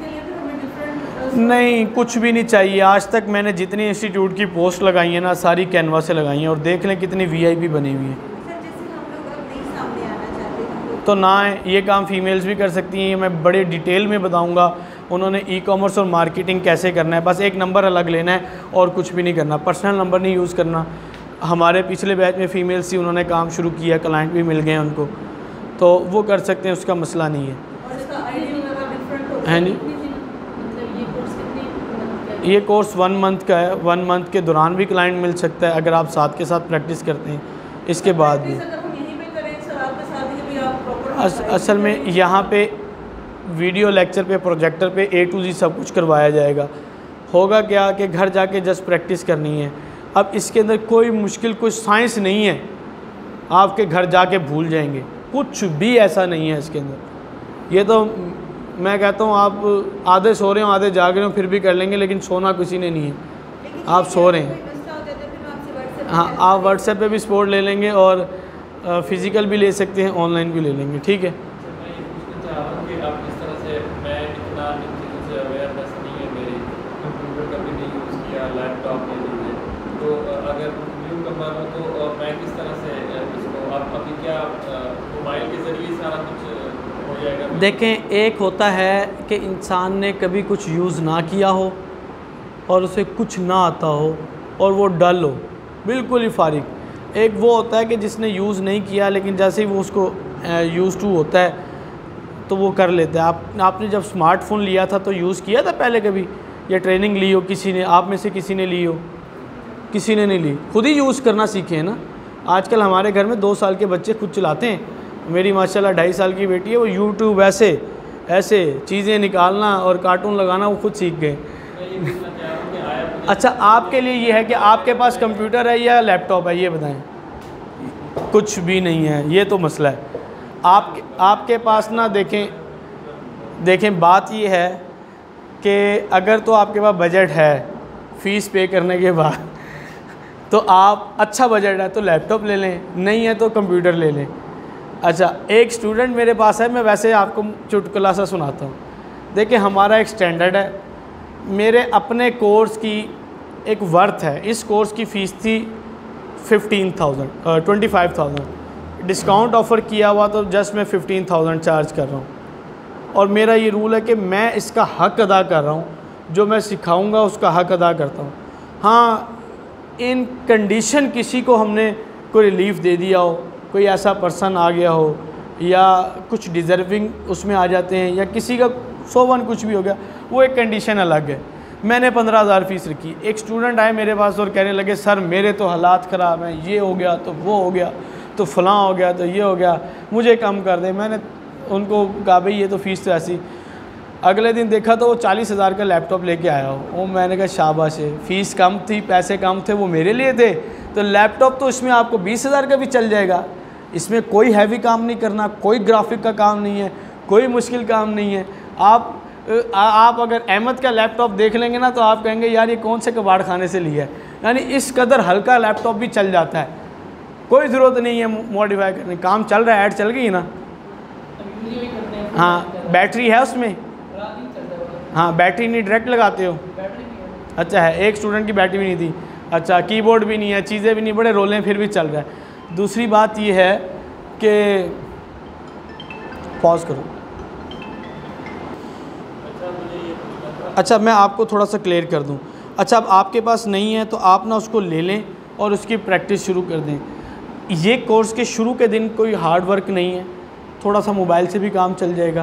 A: नहीं, कुछ भी नहीं चाहिए। आज तक मैंने जितनी इंस्टीट्यूट की पोस्ट लगाई है ना, सारी कैनवा से लगाई हैं, और देख लें कितनी वीआईपी बनी हुई है।
C: सर जैसे हम लोग अब नहीं सामने आना चाहते हम
A: तो ना है, ये काम फीमेल्स भी कर सकती हैं। मैं बड़े डिटेल में बताऊंगा उन्होंने ई कॉमर्स और मार्केटिंग कैसे करना है। बस एक नंबर अलग लेना है और कुछ भी नहीं करना, पर्सनल नंबर नहीं यूज़ करना। हमारे पिछले बैच में फ़ीमेल्स थी, उन्होंने काम शुरू किया, क्लाइंट भी मिल गए हैं उनको, तो वो कर सकते हैं, उसका मसला नहीं है। है नहीं, ये कोर्स वन मंथ का है। वन मंथ के दौरान भी क्लाइंट मिल सकता है अगर आप साथ के साथ प्रैक्टिस करते हैं, इसके बाद भी। अस, असल में यहाँ पे वीडियो लेक्चर पे, प्रोजेक्टर पे ए टू जी सब कुछ करवाया जाएगा। होगा क्या कि घर जाके जस्ट प्रैक्टिस करनी है। अब इसके अंदर कोई मुश्किल, कोई साइंस नहीं है, आपके घर जाके भूल जाएंगे, कुछ भी ऐसा नहीं है इसके अंदर। ये तो मैं कहता हूँ आप आधे सो रहे हो आधे जाग रहे हो फिर भी कर लेंगे, लेकिन सोना किसी ने नहीं है। आप सो रहे हैं। हाँ, आप व्हाट्सएप पे भी सपोर्ट ले लेंगे और फ़िज़िकल भी ले सकते हैं, ऑनलाइन भी ले लेंगे, ठीक है।
B: मैं ये पूछना चाह रहा हूँ कि आप जिस तरह से मैं इतना इन चीज़ों से अवेयरनेस नहीं है मेरी, कंप्यूटर कभी नहीं यूज़ किया, लैपटॉप ले लीजिए, तो अगर न्यू कमर हो तो मैं किस तरह से इसको आप अभी क्या मोबाइल के ज़रिए सारा कुछ हो जाएगा?
A: देखें, एक होता है कि इंसान ने कभी कुछ यूज़ ना किया हो और उसे कुछ ना आता हो और वो डल हो, बिल्कुल ही फारिग। एक वो होता है कि जिसने यूज़ नहीं किया लेकिन जैसे ही वो उसको यूज़ टू होता है तो वो कर लेता है। आप आपने जब स्मार्टफ़ोन लिया था तो यूज़ किया था पहले कभी, या ट्रेनिंग ली हो किसी ने, आप में से किसी ने ली हो? किसी ने नहीं ली, खुद ही यूज़ करना सीखे हैं ना। आजकल हमारे घर में दो साल के बच्चे खुद चलाते हैं। मेरी माशाल्लाह ढाई साल की बेटी है, वो यूट्यूब ऐसे ऐसे चीज़ें निकालना और कार्टून लगाना वो खुद सीख गए। अच्छा, आपके लिए ये है कि आपके पास कंप्यूटर है या लैपटॉप है, ये बताएं। कुछ भी नहीं है, ये तो मसला है। आप आपके पास ना, देखें देखें बात ये है कि अगर तो आपके पास बजट है फ़ीस पे करने के बाद तो आप, अच्छा बजट है तो लैपटॉप ले लें, नहीं है तो कंप्यूटर ले लें। अच्छा, एक स्टूडेंट मेरे पास है, मैं वैसे आपको चुटकुला सा सुनाता हूँ। देखिए, हमारा एक स्टैंडर्ड है, मेरे अपने कोर्स की एक वर्थ है, इस कोर्स की फ़ीस थी fifteen thousand twenty five thousand, discount offer किया हुआ तो जस्ट मैं फिफ्टीन थाउजेंड चार्ज कर रहा हूँ। और मेरा ये रूल है कि मैं इसका हक़ अदा कर रहा हूँ, जो मैं सिखाऊंगा उसका हक़ अदा करता हूँ। हाँ, इन कंडीशन किसी को हमने कोई रिलीफ दे दिया हो, कोई ऐसा पर्सन आ गया हो या कुछ डिज़र्विंग उसमें आ जाते हैं, या किसी का सो वन कुछ भी हो गया, वो एक कंडीशन अलग है। मैंने पंद्रह हज़ार फ़ीस रखी, एक स्टूडेंट आए मेरे पास और कहने लगे सर मेरे तो हालात ख़राब हैं, ये हो गया तो वो हो गया तो फ़लाँ हो गया तो ये हो गया, मुझे कम कर दे। मैंने उनको कहा भाई ये तो फ़ीस तो ऐसी। अगले दिन देखा तो वो चालीस हज़ार का लैपटॉप लेके आया हो। वो मैंने कहा शाबाश है, फ़ीस कम थी, पैसे कम थे, वो मेरे लिए थे, तो लैपटॉप तो इसमें आपको बीस हज़ार का भी चल जाएगा। इसमें कोई हैवी काम नहीं करना, कोई ग्राफिक का काम नहीं है, कोई मुश्किल काम नहीं है। आप आ, आप अगर अहमद का लैपटॉप देख लेंगे ना तो आप कहेंगे यार ये कौन से कबाड़ खाने से लिया है। यानी इस कदर हल्का लैपटॉप भी चल जाता है, कोई ज़रूरत नहीं है मॉडिफाई करने। काम चल रहा है, ऐड चल गई ना। हाँ, बैटरी है उसमें। हाँ, बैटरी नहीं, डायरेक्ट लगाते हो? अच्छा है, एक स्टूडेंट की बैटरी भी नहीं थी। अच्छा, कीबोर्ड भी नहीं है, चीज़ें भी नहीं, बड़े रोल हैं, फिर भी चल रहा है। दूसरी बात ये है कि पॉज करो। अच्छा, मैं आपको थोड़ा सा क्लियर कर दूं। अच्छा, अब आपके पास नहीं है तो आप ना उसको ले लें और उसकी प्रैक्टिस शुरू कर दें। ये कोर्स के शुरू के दिन कोई हार्ड वर्क नहीं है, थोड़ा सा मोबाइल से भी काम चल जाएगा।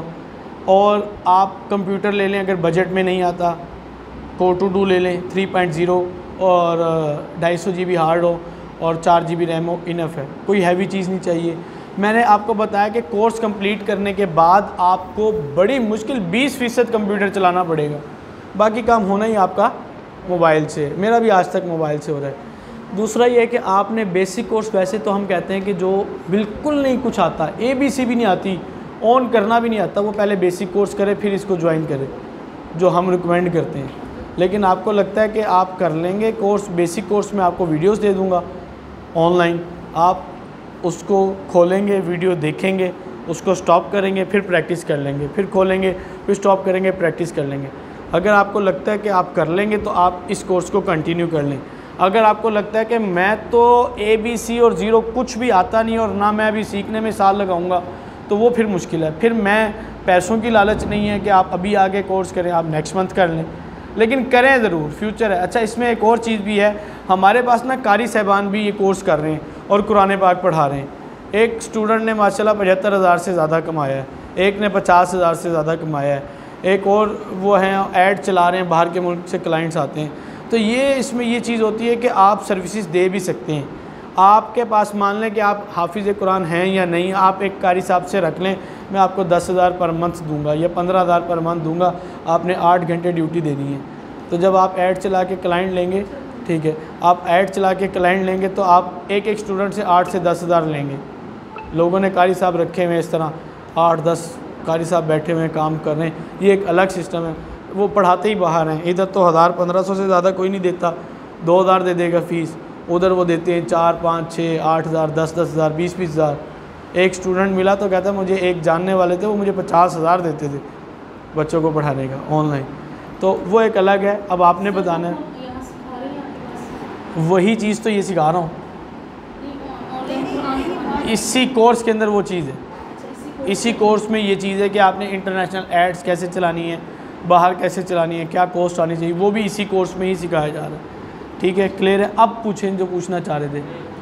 A: और आप कंप्यूटर ले लें, अगर बजट में नहीं आता कोर टू डू ले लें थ्री पॉइंट ज़ीरो और ढाई सौ जी बी हार्ड हो और चार जी बी रैम हो, इनफ है, कोई हैवी चीज़ नहीं चाहिए। मैंने आपको बताया कि कोर्स कंप्लीट करने के बाद आपको बड़ी मुश्किल बीस फ़ीसद कंप्यूटर चलाना पड़ेगा, बाकी काम होना ही आपका मोबाइल से। मेरा भी आज तक मोबाइल से हो रहा है। दूसरा ये है कि आपने बेसिक कोर्स, वैसे तो हम कहते हैं कि जो बिल्कुल नहीं कुछ आता, ए बी सी भी नहीं आती, ऑन करना भी नहीं आता, वो पहले बेसिक कोर्स करे फिर इसको ज्वाइन करे, जो हम रिकमेंड करते हैं। लेकिन आपको लगता है कि आप कर लेंगे कोर्स, बेसिक कोर्स में आपको वीडियोस दे दूंगा ऑनलाइन, आप उसको खोलेंगे, वीडियो देखेंगे, उसको स्टॉप करेंगे, फिर प्रैक्टिस कर लेंगे, फिर खोलेंगे, फिर स्टॉप करेंगे, प्रैक्टिस कर लेंगे। अगर आपको लगता है कि आप कर लेंगे तो आप इस कोर्स को कंटिन्यू कर लें। अगर आपको लगता है कि मैं तो ए बी सी और ज़ीरो कुछ भी आता नहीं और ना मैं अभी सीखने में साल लगाऊंगा, तो वो फिर मुश्किल है। फिर मैं, पैसों की लालच नहीं है कि आप अभी आगे कोर्स करें, आप नेक्स्ट मंथ कर लें, लेकिन करें ज़रूर, फ्यूचर है। अच्छा, इसमें एक और चीज़ भी है, हमारे पास ना कारी साहबान भी ये कोर्स कर रहे हैं और कुरान पाक पढ़ा रहे हैं। एक स्टूडेंट ने माशाल्लाह पचहत्तर हज़ार से ज़्यादा कमाया है, एक ने पचास हज़ार से ज़्यादा कमाया है, एक और वो हैं ऐड चला रहे हैं, बाहर के मुल्क से क्लाइंट्स आते हैं। तो ये इसमें ये चीज़ होती है कि आप सर्विसेज दे भी सकते हैं। आपके पास मान लें कि आप हाफिज़ कुरान हैं या नहीं, आप एक कारी साहब से रख लें, मैं आपको दस हज़ार पर मंथ दूंगा या पंद्रह हज़ार पर मंथ दूंगा, आपने आठ घंटे ड्यूटी देनी है। तो जब आप ऐड चला के क्लाइंट लेंगे, ठीक है, आप ऐड चला के क्लाइंट लेंगे तो आप एक एक स्टूडेंट से आठ से दस हज़ार लेंगे। लोगों ने कारी साहब रखे हुए इस तरह, आठ दस कारी साहब बैठे हुए हैं, काम कर रहे हैं, ये एक अलग सिस्टम है। वो पढ़ाते ही बाहर हैं, इधर तो हज़ार पंद्रह सौ से ज़्यादा कोई नहीं देता, दो हज़ार दे देगा फ़ीस, उधर वो देते हैं चार पाँच छः आठ हज़ार दस दस हज़ार बीस बीस हज़ार। एक स्टूडेंट मिला तो कहता मुझे, एक जानने वाले थे वो मुझे पचास हज़ार देते थे बच्चों को पढ़ाने का ऑनलाइन। तो वो एक अलग है। अब आपने बताना है वही चीज़ तो ये सिखा रहा हूँ, इसी कोर्स के अंदर वो चीज़ है। इसी कोर्स में ये चीज़ है कि आपने इंटरनेशनल एड्स कैसे चलानी है, बाहर कैसे चलानी है, क्या कॉस्ट आनी चाहिए, वो भी इसी कोर्स में ही सिखाया जा रहा है। ठीक है, क्लियर है। अब पूछें जो पूछना चाह रहे थे।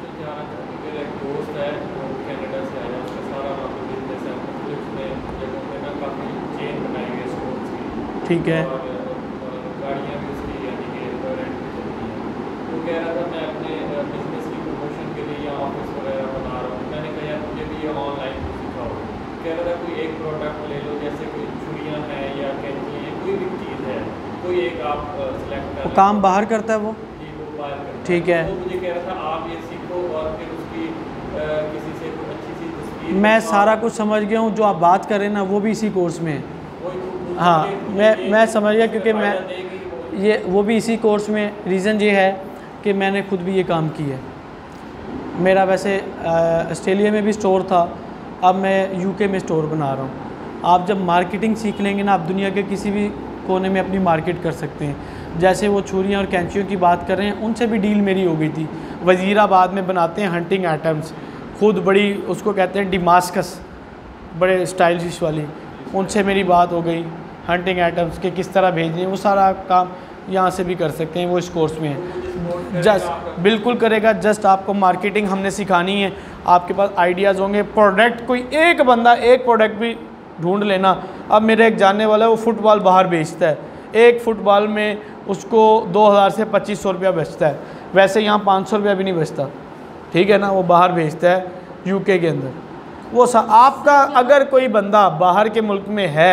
A: ठीक है,
B: गाड़ियाँ भी उसकी यानी कि रेंट पे चलती हैं। तो कह रहा था मैं अपने बिजनेस की प्रमोशन के लिए या ऑफिस वगैरह बना रहा हूँ। मैंने कहा यार मुझे भी ये ऑनलाइन सिखाओ। कह रहा था कोई एक प्रोडक्ट ले लो, जैसे कोई छुरियाँ हैं या कैंची है, कोई भी चीज़ है, कोई एक आप सेलेक्ट कर।
A: काम बाहर करता है वो?
B: जी, वो बाहर करता है।
A: ठीक है,
B: तो मुझे कह रहा था आप ये सीखो और फिर उसकी किसी से कोई अच्छी सी तस्वीर।
A: मैं सारा कुछ समझ गया हूँ, जो आप बात कर रहे हैं ना वो भी इसी कोर्स में है। हाँ, मैं मैं समझ गया, क्योंकि मैं ये वो भी इसी कोर्स में। रीज़न ये है कि मैंने खुद भी ये काम किया है। मेरा वैसे ऑस्ट्रेलिया में भी स्टोर था, अब मैं यूके में स्टोर बना रहा हूँ। आप जब मार्केटिंग सीख लेंगे ना, आप दुनिया के किसी भी कोने में अपनी मार्केट कर सकते हैं। जैसे वो छुरियाँ और कैंचियों की बात कर रहे हैं, उनसे भी डील मेरी हो गई थी। वज़ीराबाद में बनाते हैं हंटिंग आइटम्स, खुद बड़ी उसको कहते हैं डिमास्कस, बड़े स्टाइलिश वाली, उनसे मेरी बात हो गई हंटिंग आइटम्स के किस तरह भेजने, वो सारा काम यहाँ से भी कर सकते हैं। वो इस कोर्स में है। जस्ट बिल्कुल करेगा, जस्ट आपको मार्केटिंग हमने सिखानी है। आपके पास आइडियाज़ होंगे, प्रोडक्ट कोई एक बंदा एक प्रोडक्ट भी ढूंढ लेना। अब मेरे एक जानने वाला है, वो फुटबॉल बाहर बेचता है, एक फुटबॉल में उसको दो हज़ार से पच्चीस सौ रुपया बचता है। वैसे यहाँ पाँच सौ रुपया भी नहीं बचता, ठीक है ना। वो बाहर भेजता है यूके के अंदर। वो सा आपका अगर कोई बंदा बाहर के मुल्क में है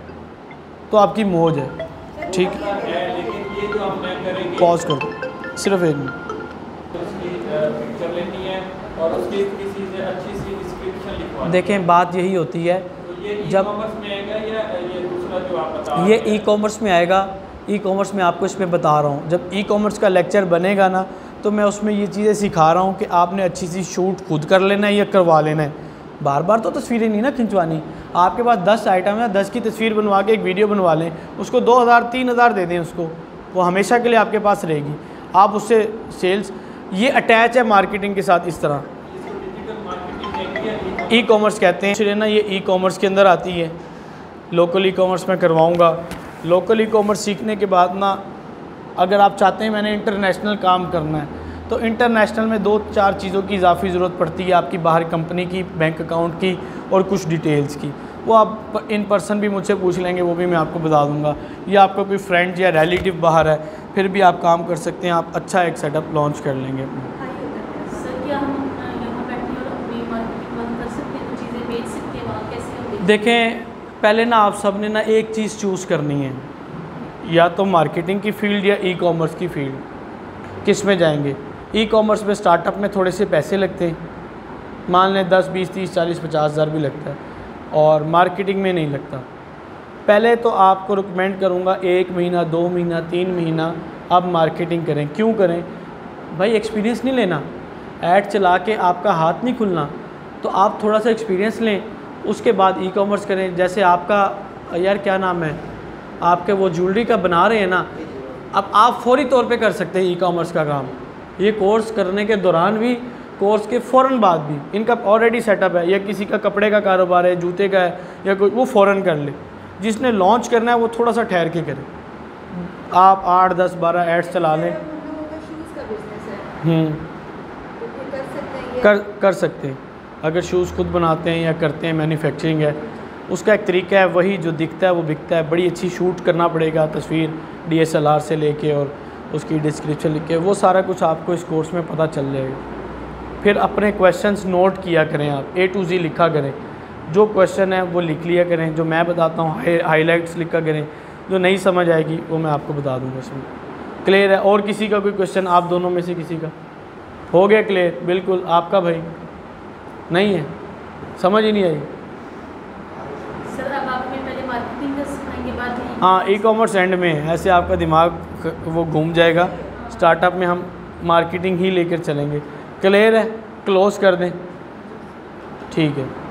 A: तो आपकी मौज है, ठीक है।
B: लेकिन ये जो हम मैं करेंगे,
A: पॉज कर दो सिर्फ एक मिनट।
B: उसकी पिक्चर लेनी है और उसकी किसी से अच्छी सी डिस्क्रिप्शन लिखवा।
A: देखें, बात यही होती है,
B: तो ये
A: जब
B: ई-कॉमर्स में आएगा या ये दूसरा जो आप बता रहे
A: ये
B: हैं?
A: ई कॉमर्स में आएगा। ई कॉमर्स में आपको इसमें बता रहा हूँ, जब ई कॉमर्स का लेक्चर बनेगा ना, तो मैं उसमें ये चीज़ें सिखा रहा हूँ कि आपने अच्छी सी शूट खुद कर लेना है या करवा लेना है। बार बार तो तस्वीरें नहीं ना खिंचवानी। आपके पास दस आइटम है, दस की तस्वीर बनवा के एक वीडियो बनवा लें, उसको दो हज़ार तीन हज़ार दे दें उसको, वो हमेशा के लिए आपके पास रहेगी। आप उससे सेल्स, ये अटैच है मार्केटिंग के साथ। इस तरह ई कॉमर्स कहते हैं। चलिए ना, ये ई कॉमर्स के अंदर आती है। लोकल ई कॉमर्स में करवाऊँगा। लोकल ई कॉमर्स सीखने के बाद ना, अगर आप चाहते हैं मैंने इंटरनेशनल काम करना है, तो इंटरनेशनल में दो चार चीज़ों की इजाफी ज़रूरत पड़ती है आपकी, बाहर कंपनी की, बैंक अकाउंट की और कुछ डिटेल्स की। वो आप इन पर्सन भी मुझसे पूछ लेंगे, वो भी मैं आपको बता दूंगा। या आपका कोई फ्रेंड या रिलेटिव बाहर है, फिर भी आप काम कर सकते हैं। आप अच्छा एक सेटअप लॉन्च कर लेंगे।
D: सर, क्या हम यहाँ बैठे और अपनी मार्केटिंग बंद कर सकते हैं, तो चीज़ें बेच सकते हैं वहाँ, कैसे हम बेच?
A: देखें, पहले ना आप सब ने ना एक चीज़ चूज़ करनी है, या तो मार्केटिंग की फील्ड या ई कॉमर्स की फील्ड। किस में जाएंगे? ई कॉमर्स में स्टार्टअप में थोड़े से पैसे लगते हैं, मान लें दस बीस तीस चालीस पचास हज़ार भी लगता है, और मार्केटिंग में नहीं लगता। पहले तो आपको रिकमेंड करूँगा एक महीना, दो महीना, तीन महीना आप मार्केटिंग करें। क्यों करें भाई? एक्सपीरियंस नहीं लेना, ऐड चला के आपका हाथ नहीं खुलना, तो आप थोड़ा सा एक्सपीरियंस लें, उसके बाद ई कॉमर्स करें। जैसे आपका यार क्या नाम है, आपके वो ज्वेलरी का बना रहे हैं ना, अब आप फौरी तौर पे कर सकते हैं ई कॉमर्स का काम। ये कोर्स करने के दौरान भी, कोर्स के फ़ौरन बाद भी, इनका ऑलरेडी सेटअप है। या किसी का कपड़े का कारोबार है, जूते का है या कोई, वो फ़ौरन कर ले। जिसने लॉन्च करना है वो थोड़ा सा ठहर के करे। आप आठ दस बारह एड्स चला लें। हम्म कर कर सकते हैं, अगर शूज़ खुद बनाते हैं या करते हैं, मैन्युफैक्चरिंग है, उसका एक तरीका है, वही जो दिखता है वो बिकता है। बड़ी अच्छी शूट करना पड़ेगा, तस्वीर डी एस एल आर से लेके और उसकी डिस्क्रिप्शन लिख के, वो सारा कुछ आपको इस कोर्स में पता चल जाएगा। फिर अपने क्वेश्चंस नोट किया करें, आप ए टू जी लिखा करें। जो क्वेश्चन है वो लिख लिया करें, जो मैं बताता हूँ हाईलाइट्स लिखा करें, जो नहीं समझ आएगी वो मैं आपको बता दूँगा इसमें। क्लियर है? और किसी का कोई क्वेश्चन, आप दोनों में से किसी का हो गया क्लियर? बिल्कुल। आपका भाई नहीं है, समझ ही नहीं आई?
D: सर, अब आप हमें पहले मार्केटिंग का सिखाएंगे, बाद में
A: हाँ, ई कॉमर्स एंड में ऐसे आपका दिमाग वो घूम जाएगा। स्टार्टअप में हम मार्केटिंग ही लेकर चलेंगे। क्लियर है? क्लोज़ कर दें। ठीक है।